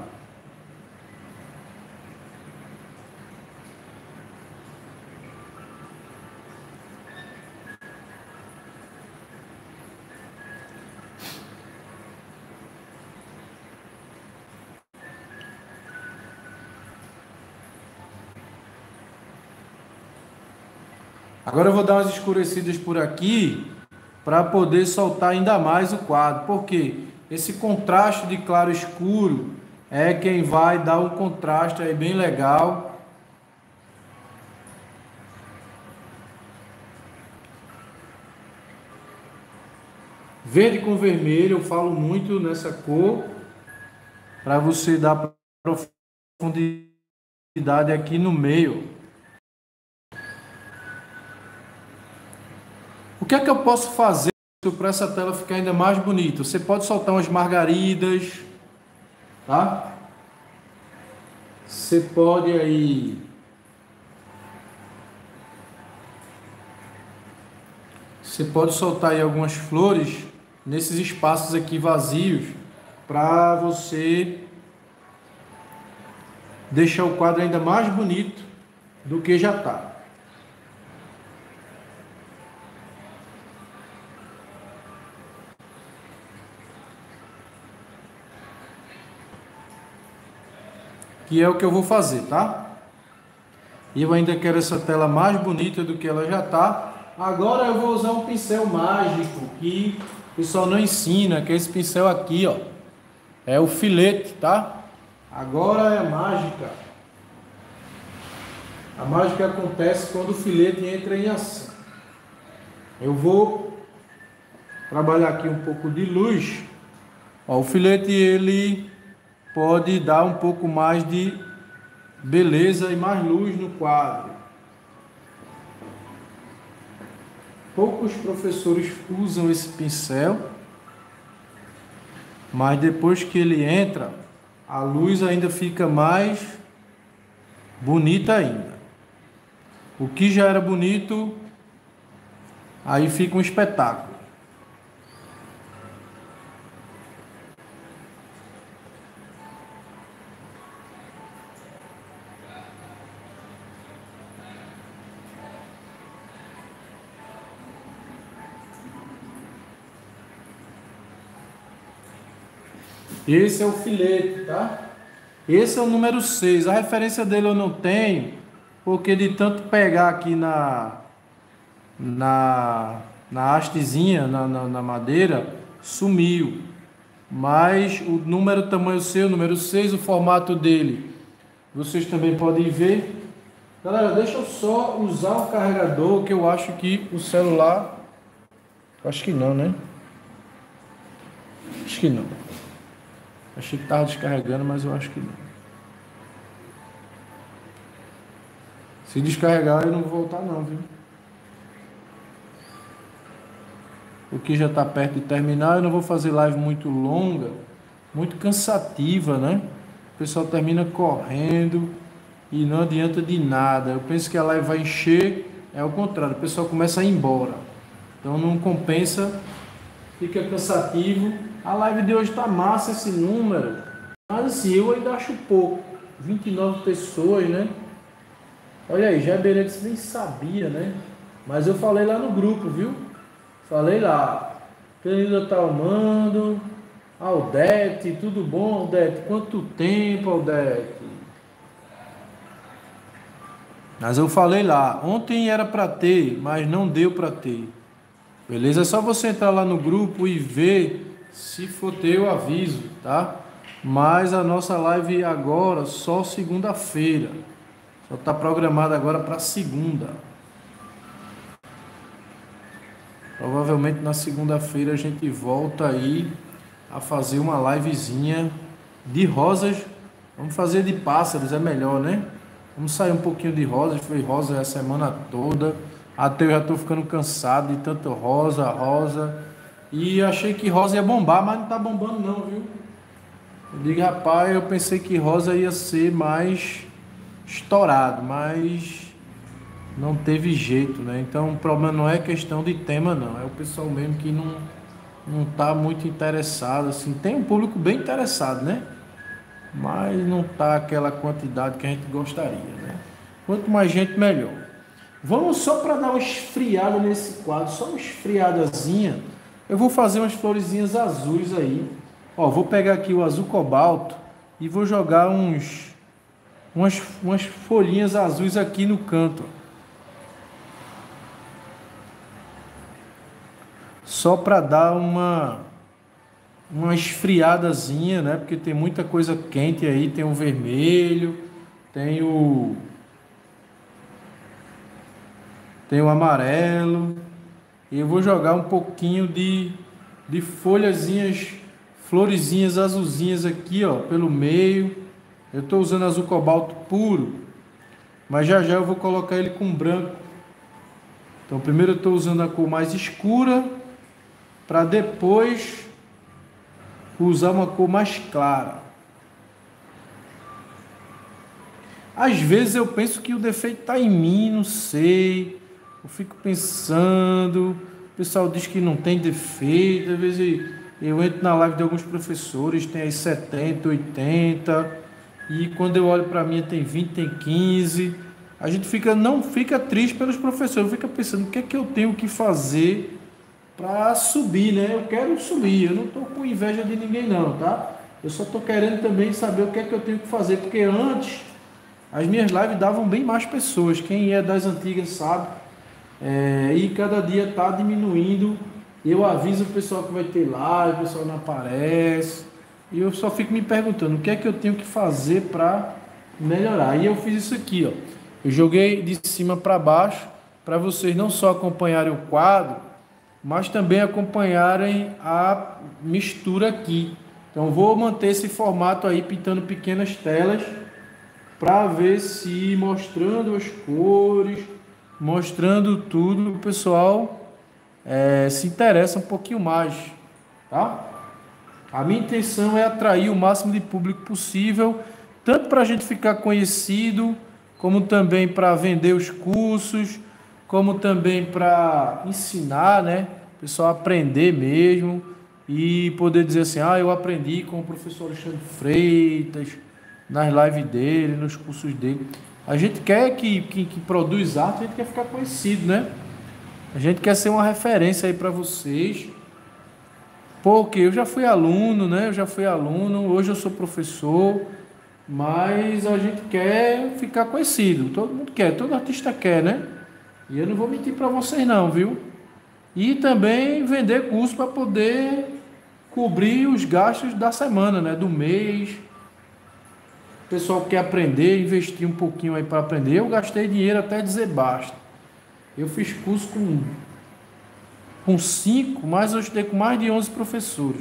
Agora eu vou dar umas escurecidas por aqui para poder soltar ainda mais o quadro. Porque esse contraste de claro e escuro é quem vai dar um contraste aí bem legal. Verde com vermelho, eu falo muito nessa cor, para você dar profundidade aqui no meio. O que é que eu posso fazer para essa tela ficar ainda mais bonita? Você pode soltar umas margaridas, tá? Você pode aí Você pode soltar aí algumas flores nesses espaços aqui vazios para você deixar o quadro ainda mais bonito do que já está. Que é o que eu vou fazer, tá? E eu ainda quero essa tela mais bonita do que ela já está. Agora eu vou usar um pincel mágico que o pessoal não ensina, que é esse pincel aqui, ó. É o filete, tá? Agora é a mágica. A mágica acontece quando o filete entra em ação. Eu vou trabalhar aqui um pouco de luz. Ó, o filete ele pode dar um pouco mais de beleza e mais luz no quadro. Poucos professores usam esse pincel, mas depois que ele entra, a luz ainda fica mais bonita ainda. O que já era bonito, aí fica um espetáculo. Esse é o filete, tá? Esse é o número seis. A referência dele eu não tenho, porque de tanto pegar aqui na na, na hastezinha, na, na, na madeira, sumiu. Mas o número tamanho seu, número seis, o formato dele, vocês também podem ver. Galera, deixa eu só usar o carregador, que eu acho que o celular... Acho que não, né? Acho que não. Achei que estava descarregando, mas eu acho que não. Se descarregar, eu não vou voltar não, viu? O que já está perto de terminar, eu não vou fazer live muito longa, muito cansativa, né? O pessoal termina correndo e não adianta de nada. Eu penso que a live vai encher, é o contrário, o pessoal começa a ir embora. Então não compensa, fica cansativo. A live de hoje tá massa esse número, mas assim, eu ainda acho pouco. vinte e nove pessoas, né? Olha aí, já Beretes nem sabia, né? Mas eu falei lá no grupo, viu? Falei lá. Querida Talmando, Aldete, tudo bom, Aldete? Quanto tempo, Aldete? Mas eu falei lá, ontem era para ter, mas não deu para ter. Beleza? É só você entrar lá no grupo e ver. Se for ter, eu aviso, tá? Mas a nossa live agora só segunda-feira. Só está programada agora para segunda. Provavelmente na segunda-feira a gente volta aí a fazer uma livezinha de rosas. Vamos fazer de pássaros, é melhor, né? Vamos sair um pouquinho de rosas. Foi rosa a semana toda. Até eu já estou ficando cansado de tanto rosa, rosa. E achei que rosa ia bombar, mas não tá bombando não, viu? Eu digo, rapaz, eu pensei que rosa ia ser mais estourado, mas não teve jeito, né? Então o problema não é questão de tema não, é o pessoal mesmo que não, não tá muito interessado, assim. Tem um público bem interessado, né? Mas não tá aquela quantidade que a gente gostaria, né? Quanto mais gente, melhor. Vamos só para dar uma esfriada nesse quadro, só uma esfriadazinha. Eu vou fazer umas florezinhas azuis aí. Ó, vou pegar aqui o azul cobalto e vou jogar uns umas, umas folhinhas azuis aqui no canto. Só para dar uma uma esfriadazinha, né? Porque tem muita coisa quente aí, tem o vermelho, tem o tem o amarelo. E eu vou jogar um pouquinho de de folhazinhas, florezinhas azulzinhas aqui, ó, pelo meio. Eu estou usando azul cobalto puro, mas já já eu vou colocar ele com branco. Então primeiro eu estou usando a cor mais escura, para depois usar uma cor mais clara. Às vezes eu penso que o defeito está em mim, não sei. Eu fico pensando, o pessoal diz que não tem defeito. Às vezes eu entro na live de alguns professores, tem aí setenta, oitenta, e quando eu olho para mim tem vinte, tem quinze. A gente fica, não fica triste pelos professores, fica pensando o que é que eu tenho que fazer para subir, né? Eu quero subir, eu não estou com inveja de ninguém não, tá? Eu só estou querendo também saber o que é que eu tenho que fazer, porque antes as minhas lives davam bem mais pessoas, quem é das antigas sabe, é, e cada dia está diminuindo. Eu aviso o pessoal que vai ter live, o pessoal não aparece, e eu só fico me perguntando o que é que eu tenho que fazer para melhorar. E eu fiz isso aqui, ó. Eu joguei de cima para baixo, para vocês não só acompanharem o quadro, mas também acompanharem a mistura aqui. Então vou manter esse formato aí, pintando pequenas telas, para ver se mostrando as cores, mostrando tudo, o pessoal é, se interessa um pouquinho mais, tá? A minha intenção é atrair o máximo de público possível, tanto para a gente ficar conhecido, como também para vender os cursos, como também para ensinar, né? O pessoal aprender mesmo e poder dizer assim, ah, eu aprendi com o professor Alexandre Freitas, nas lives dele, nos cursos dele. A gente quer que, que, que produz arte, a gente quer ficar conhecido, né? A gente quer ser uma referência aí para vocês, porque eu já fui aluno, né? Eu já fui aluno, hoje eu sou professor, mas a gente quer ficar conhecido, todo mundo quer, todo artista quer, né? E eu não vou mentir para vocês não, viu? E também vender curso para poder cobrir os gastos da semana, né? Do mês. O pessoal quer aprender, investir um pouquinho aí para aprender. Eu gastei dinheiro até dizer basta. Eu fiz curso com, com cinco, mas eu estudei com mais de onze professores.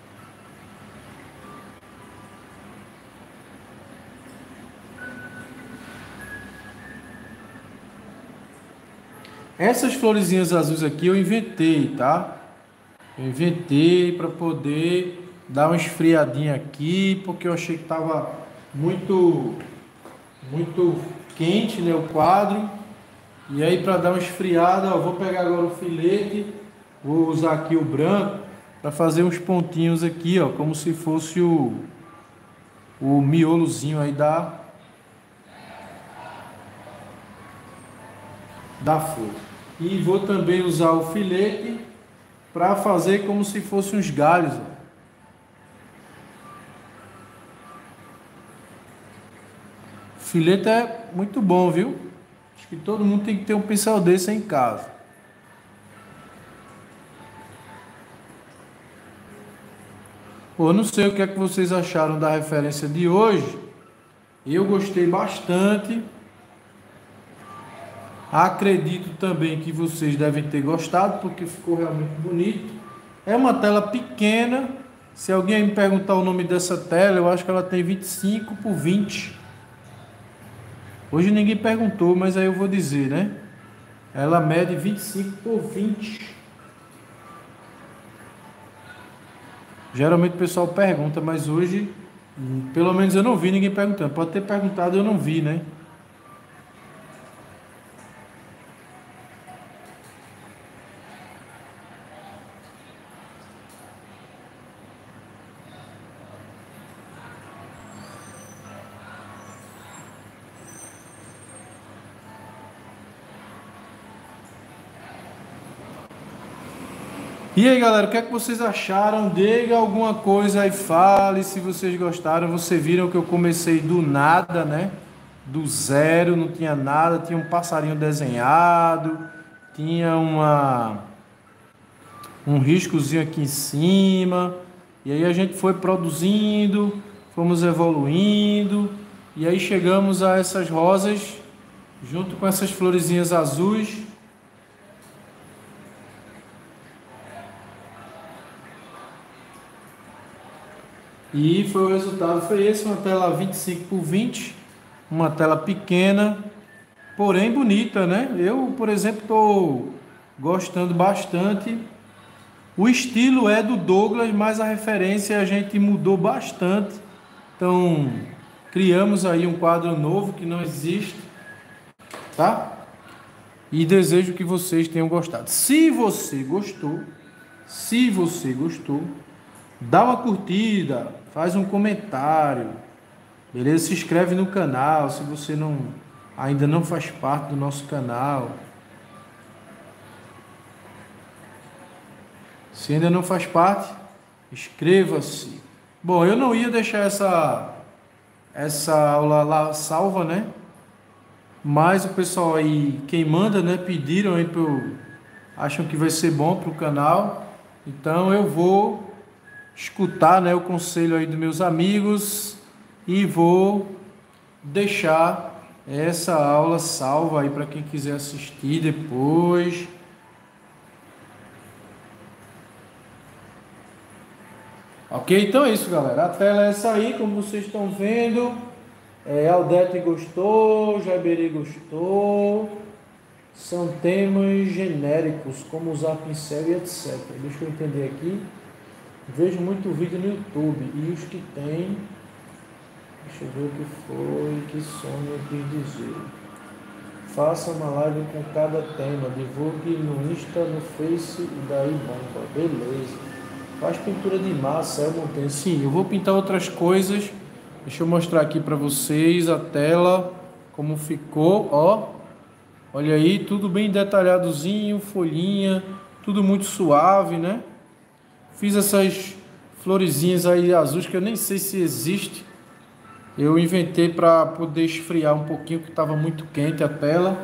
Essas florezinhas azuis aqui eu inventei, tá? Eu inventei para poder dar uma esfriadinha aqui, porque eu achei que estava muito, muito quente, né, o quadro. E aí para dar uma esfriada, ó, vou pegar agora o filete, vou usar aqui o branco para fazer uns pontinhos aqui, ó, como se fosse o, o miolozinho aí da, da flor. E vou também usar o filete para fazer como se fossem uns galhos, ó. Filete é muito bom, viu? Acho que todo mundo tem que ter um pincel desse em casa. Eu não sei o que é que vocês acharam da referência de hoje. Eu gostei bastante. Acredito também que vocês devem ter gostado, porque ficou realmente bonito. É uma tela pequena. Se alguém me perguntar o nome dessa tela, eu acho que ela tem vinte e cinco por vinte. Hoje ninguém perguntou, mas aí eu vou dizer, né? Ela mede vinte e cinco por vinte. Geralmente o pessoal pergunta, mas hoje, pelo menos eu não vi ninguém perguntando. Pode ter perguntado, eu não vi, né? E aí galera, o que é que vocês acharam? Diga alguma coisa aí, fale se vocês gostaram. Vocês viram que eu comecei do nada, né? Do zero, não tinha nada, tinha um passarinho desenhado, tinha uma um riscozinho aqui em cima, e aí a gente foi produzindo, fomos evoluindo, e aí chegamos a essas rosas, junto com essas florezinhas azuis. E foi o resultado, foi esse, uma tela vinte e cinco por vinte, uma tela pequena, porém bonita, né? Eu, por exemplo, estou gostando bastante. O estilo é do Douglas, mas a referência a gente mudou bastante. Então, criamos aí um quadro novo que não existe, tá? E desejo que vocês tenham gostado. Se você gostou, se você gostou, dá uma curtida, faz um comentário, beleza? Se inscreve no canal, se você não ainda não faz parte do nosso canal. Se ainda não faz parte, inscreva-se. Bom, eu não ia deixar essa essa aula lá salva, né? Mas o pessoal aí, quem manda, né, pediram aí pro, acham que vai ser bom para o canal. Então eu vou escutar, né, o conselho aí dos meus amigos e vou deixar essa aula salva aí para quem quiser assistir depois. Ok? Então é isso, galera. A tela é essa aí, como vocês estão vendo. É, Aldete gostou, Jaberi gostou. São temas genéricos, como usar pincel e etcétera. Deixa eu entender aqui. Vejo muito vídeo no YouTube e os que tem. Deixa eu ver o que foi, que Sônia quis dizer. Faça uma live com cada tema, divulgue no Insta, no Face e daí bomba. Beleza. Faz pintura de massa, eu montei. Sim, eu vou pintar outras coisas. Deixa eu mostrar aqui para vocês a tela, como ficou, ó. Olha aí, tudo bem detalhadozinho, folhinha, tudo muito suave, né? Fiz essas florezinhas aí azuis que eu nem sei se existe. Eu inventei para poder esfriar um pouquinho, que estava muito quente a tela.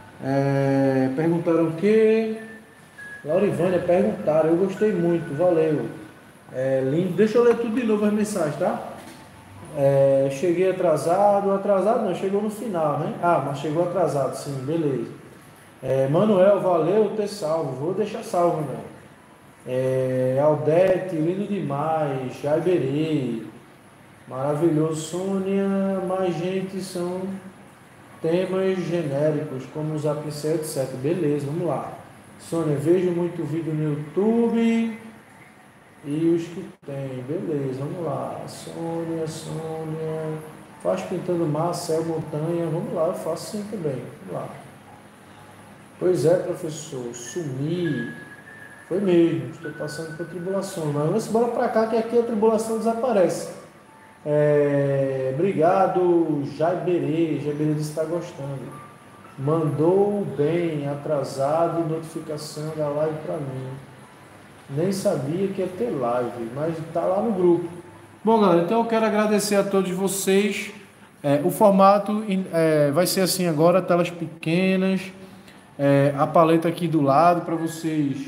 É, perguntaram o quê? Laurivânia, perguntaram, eu gostei muito, valeu. É, lindo. Deixa eu ler tudo de novo as mensagens, tá? É, cheguei atrasado, atrasado não, chegou no final, né? Ah, mas chegou atrasado, sim, beleza. É, Manuel, valeu ter salvo, vou deixar salvo, né? É, Aldete, lindo demais, Jaiberê, maravilhoso, Sônia, mais gente, são temas genéricos, como usar pincel, etcétera. Beleza, vamos lá. Sônia, vejo muito vídeo no YouTube. E os que tem, beleza, vamos lá. Sônia, Sônia, faz pintando mar, céu, montanha, vamos lá, eu faço sim também, vamos lá. Pois é, professor, sumi, foi mesmo, estou passando por tribulação, mas vamos embora para cá que aqui a tribulação desaparece. É, obrigado, Jaiberê, Jaiberê disse que está gostando. Mandou bem, atrasado, notificação da live para mim. Nem sabia que ia ter live, mas está lá no grupo. Bom, galera, então eu quero agradecer a todos vocês. É, o formato é, vai ser assim agora, telas pequenas, é, a paleta aqui do lado para vocês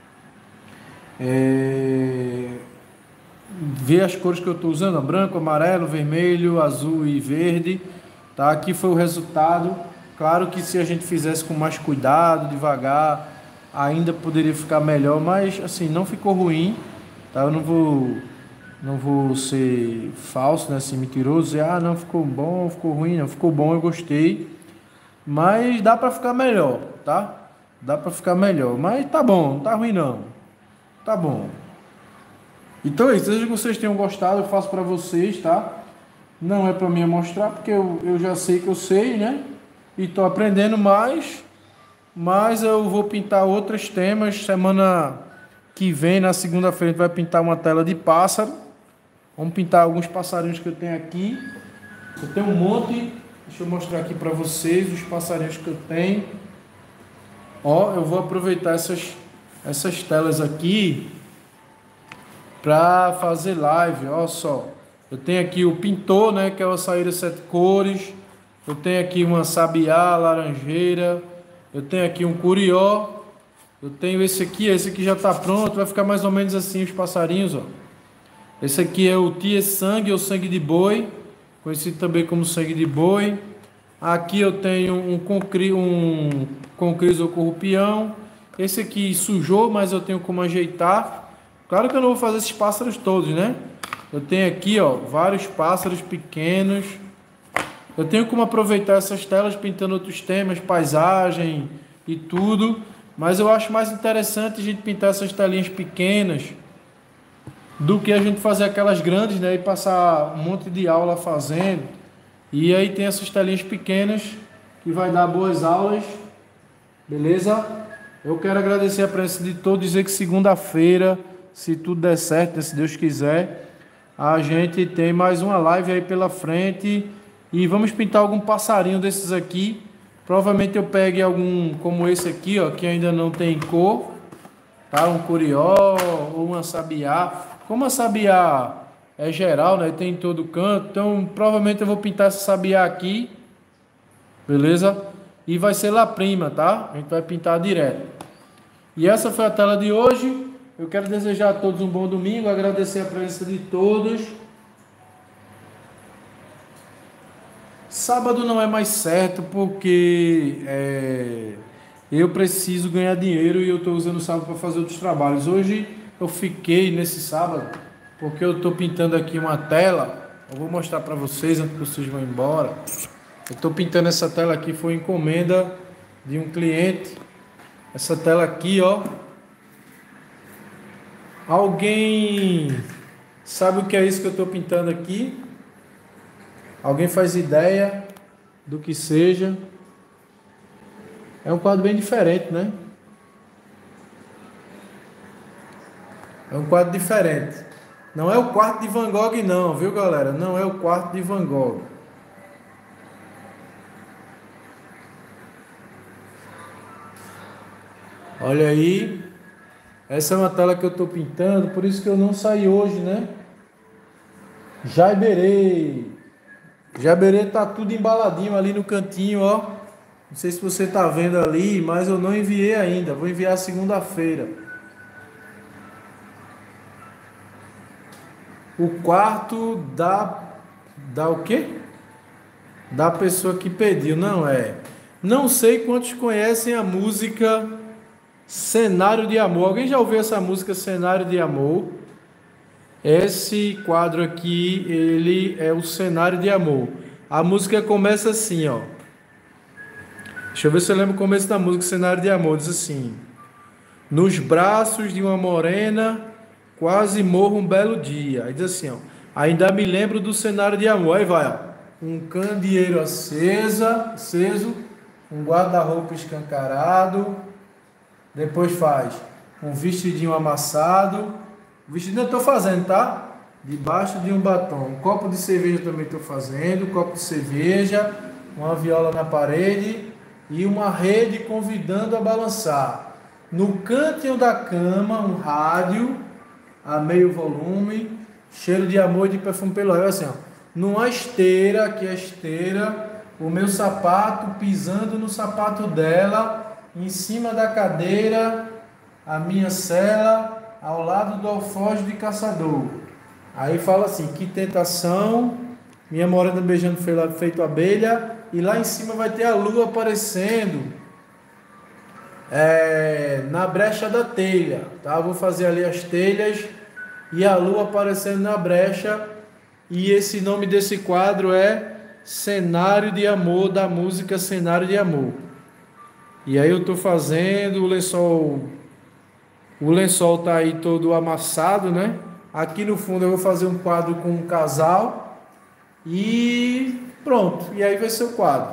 é, ver as cores que eu estou usando, branco, amarelo, vermelho, azul e verde. Tá? Aqui foi o resultado. Claro que se a gente fizesse com mais cuidado, devagar, ainda poderia ficar melhor, mas assim, não ficou ruim, tá? Eu não vou, não vou ser falso, né, assim, mentiroso, dizer, ah, não, ficou bom, ficou ruim, não, ficou bom, eu gostei, mas dá para ficar melhor, tá? Dá para ficar melhor, mas tá bom, não tá ruim não, tá bom. Então é isso, desejo que vocês tenham gostado, eu faço para vocês, tá? Não é para mim mostrar, porque eu, eu já sei que eu sei, né? E tô aprendendo mais. Mas eu vou pintar outros temas. Semana que vem, na segunda-feira, a gente vai pintar uma tela de pássaro. Vamos pintar alguns passarinhos que eu tenho aqui. Eu tenho um monte. Deixa eu mostrar aqui para vocês os passarinhos que eu tenho. Ó, eu vou aproveitar essas, essas telas aqui para fazer live. Ó só. Eu tenho aqui o pintor, né, que é o açaíra sete cores. Eu tenho aqui uma sabiá, laranjeira. Eu tenho aqui um curió, eu tenho esse aqui, esse aqui já está pronto, vai ficar mais ou menos assim os passarinhos, ó. Esse aqui é o tia sangue ou sangue de boi, conhecido também como sangue de boi. Aqui eu tenho um concri, um concris ou corrupião. Esse aqui sujou, mas eu tenho como ajeitar. Claro que eu não vou fazer esses pássaros todos, né? Eu tenho aqui, ó, vários pássaros pequenos. Eu tenho como aproveitar essas telas pintando outros temas, paisagem e tudo. Mas eu acho mais interessante a gente pintar essas telinhas pequenas do que a gente fazer aquelas grandes, né? E passar um monte de aula fazendo. E aí tem essas telinhas pequenas que vai dar boas aulas. Beleza? Eu quero agradecer a presença de todos, dizer que segunda-feira, se tudo der certo, se Deus quiser, a gente tem mais uma live aí pela frente e vamos pintar algum passarinho desses aqui. Provavelmente eu pegue algum como esse aqui, ó, que ainda não tem cor, tá? Um curió ou uma sabiá. Como a sabiá é geral, né? Tem em todo canto, então provavelmente eu vou pintar essa sabiá aqui, beleza? E vai ser lá prima, tá? A gente vai pintar direto. E essa foi a tela de hoje. Eu quero desejar a todos um bom domingo, agradecer a presença de todos. Sábado não é mais certo porque é, eu preciso ganhar dinheiro e eu estou usando o sábado para fazer outros trabalhos. Hoje eu fiquei nesse sábado porque eu estou pintando aqui uma tela. Eu vou mostrar para vocês antes que vocês vão embora. Eu estou pintando essa tela aqui, foi encomenda de um cliente. Essa tela aqui, ó. Alguém sabe o que é isso que eu estou pintando aqui? Alguém faz ideia do que seja? É um quadro bem diferente, né? É um quadro diferente. Não é o quarto de Van Gogh não, viu galera? Não é o quarto de Van Gogh. Olha aí. Essa é uma tela que eu estou pintando, por isso que eu não saí hoje, né? Jaiberê. Jaberê tá tudo embaladinho ali no cantinho, ó. Não sei se você tá vendo ali, mas eu não enviei ainda. Vou enviar segunda-feira. O quarto da... Da o quê? Da pessoa que pediu, não é? Não sei quantos conhecem a música Cenário de Amor. Alguém já ouviu essa música Cenário de Amor? Esse quadro aqui, ele é o Cenário de Amor. A música começa assim, ó. Deixa eu ver se eu lembro o começo da música Cenário de Amor. Diz assim: nos braços de uma morena, quase morro um belo dia. Aí diz assim, ó. Ainda me lembro do cenário de amor. Aí vai, ó. Um candeeiro acesa, aceso, um guarda-roupa escancarado. Depois faz um vestidinho amassado. O vestidinho eu estou fazendo, tá? Debaixo de um batom. Um copo de cerveja também estou fazendo. Um copo de cerveja. Uma viola na parede. E uma rede convidando a balançar. No cantinho da cama, um rádio a meio volume. Cheiro de amor e de perfume pelo ar. Assim, ó. Numa esteira, aqui a esteira. O meu sapato pisando no sapato dela. Em cima da cadeira. A minha cela. Ao lado do alfoge de caçador. Aí fala assim, que tentação, minha morena beijando feito abelha, e lá em cima vai ter a lua aparecendo é, na brecha da telha, tá? Vou fazer ali as telhas e a lua aparecendo na brecha, e esse nome desse quadro é Cenário de Amor, da música Cenário de Amor. E aí eu tô fazendo o lençol... O lençol tá aí todo amassado, né? Aqui no fundo eu vou fazer um quadro com um casal. E pronto. E aí vai ser o quadro.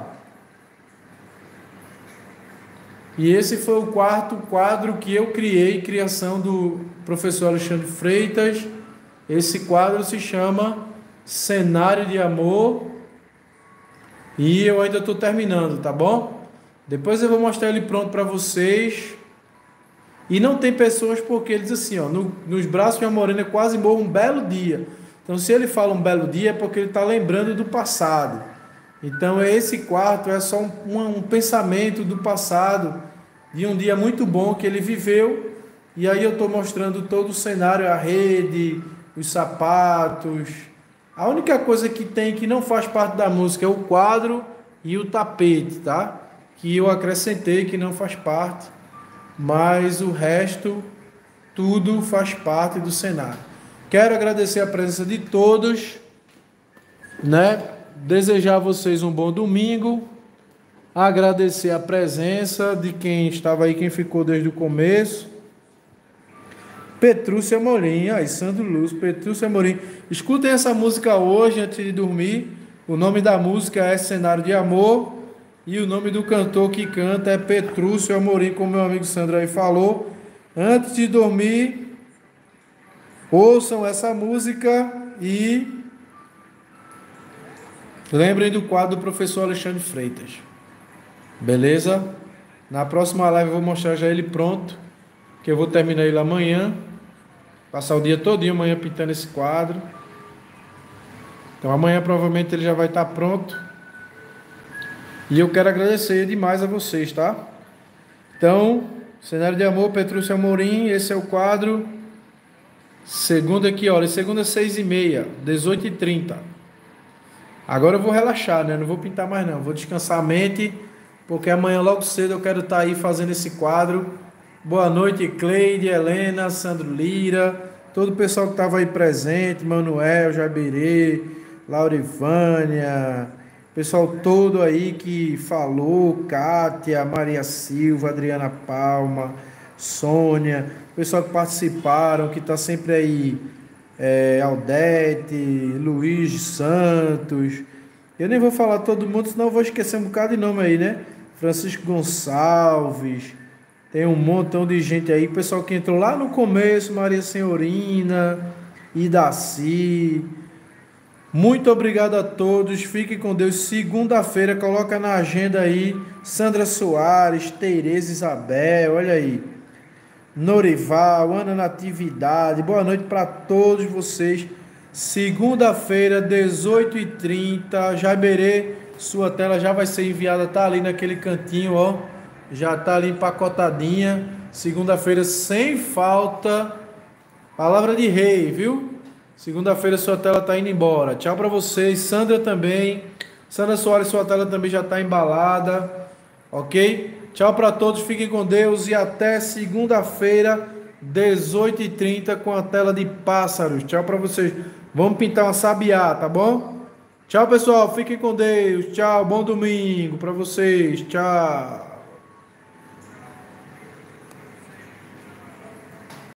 E esse foi o quarto quadro que eu criei, criação do professor Alexandre Freitas. Esse quadro se chama Cenário de Amor. E eu ainda estou terminando, tá bom? Depois eu vou mostrar ele pronto para vocês. E não tem pessoas porque ele diz assim, ó, no, nos braços de uma morena quase morro um belo dia. Então se ele fala um belo dia é porque ele está lembrando do passado. Então esse quarto é só um, um, um pensamento do passado, de um dia muito bom que ele viveu. E aí eu estou mostrando todo o cenário, a rede, os sapatos. A única coisa que tem que não faz parte da música é o quadro e o tapete, tá? Que eu acrescentei, que não faz parte. Mas o resto, tudo faz parte do cenário. Quero agradecer a presença de todos, né? Desejar a vocês um bom domingo. Agradecer a presença de quem estava aí, quem ficou desde o começo. Petrúcia Amorim, aí Sandro Luz, Petrúcia Amorim. Escutem essa música hoje antes de dormir. O nome da música é Cenário de Amor e o nome do cantor que canta é Petrúcio Amorim, como meu amigo Sandro aí falou. Antes de dormir, ouçam essa música e lembrem do quadro do professor Alexandre Freitas. Beleza? Na próxima live eu vou mostrar já ele pronto, que eu vou terminar ele amanhã. Passar o dia todinho amanhã pintando esse quadro. Então amanhã provavelmente ele já vai estar pronto. E eu quero agradecer demais a vocês, tá? Então, Cenário de Amor, Petrúcio Amorim, esse é o quadro. Segunda aqui, olha, segunda seis e meia, dezoito e trinta. Agora eu vou relaxar, né? Não vou pintar mais não, vou descansar a mente, porque amanhã logo cedo eu quero estar aí fazendo esse quadro. Boa noite, Cleide, Helena, Sandro Lira, todo o pessoal que estava aí presente, Manuel, Jabirê, Laurivânia, pessoal todo aí que falou, Kátia, Maria Silva, Adriana Palma, Sônia, pessoal que participaram, que está sempre aí, é, Aldete, Luiz Santos, eu nem vou falar todo mundo, senão eu vou esquecer um bocado de nome aí, né? Francisco Gonçalves, tem um montão de gente aí, pessoal que entrou lá no começo, Maria Senhorina, Idaci. Muito obrigado a todos, fiquem com Deus. Segunda-feira, coloca na agenda aí, Sandra Soares, Tereza Isabel, olha aí, Norival, Ana Natividade, boa noite para todos vocês. Segunda-feira, dezoito e trinta, Jaberê, sua tela já vai ser enviada, tá ali naquele cantinho, ó. Já tá ali empacotadinha. Segunda-feira sem falta. Palavra de rei, viu? Segunda-feira sua tela tá indo embora. Tchau para vocês. Sandra também. Sandra Soares, sua tela também já tá embalada. Ok? Tchau para todos. Fiquem com Deus e até segunda-feira, dezoito e trinta, com a tela de pássaros. Tchau para vocês. Vamos pintar uma sabiá, tá bom? Tchau, pessoal. Fiquem com Deus. Tchau. Bom domingo para vocês. Tchau.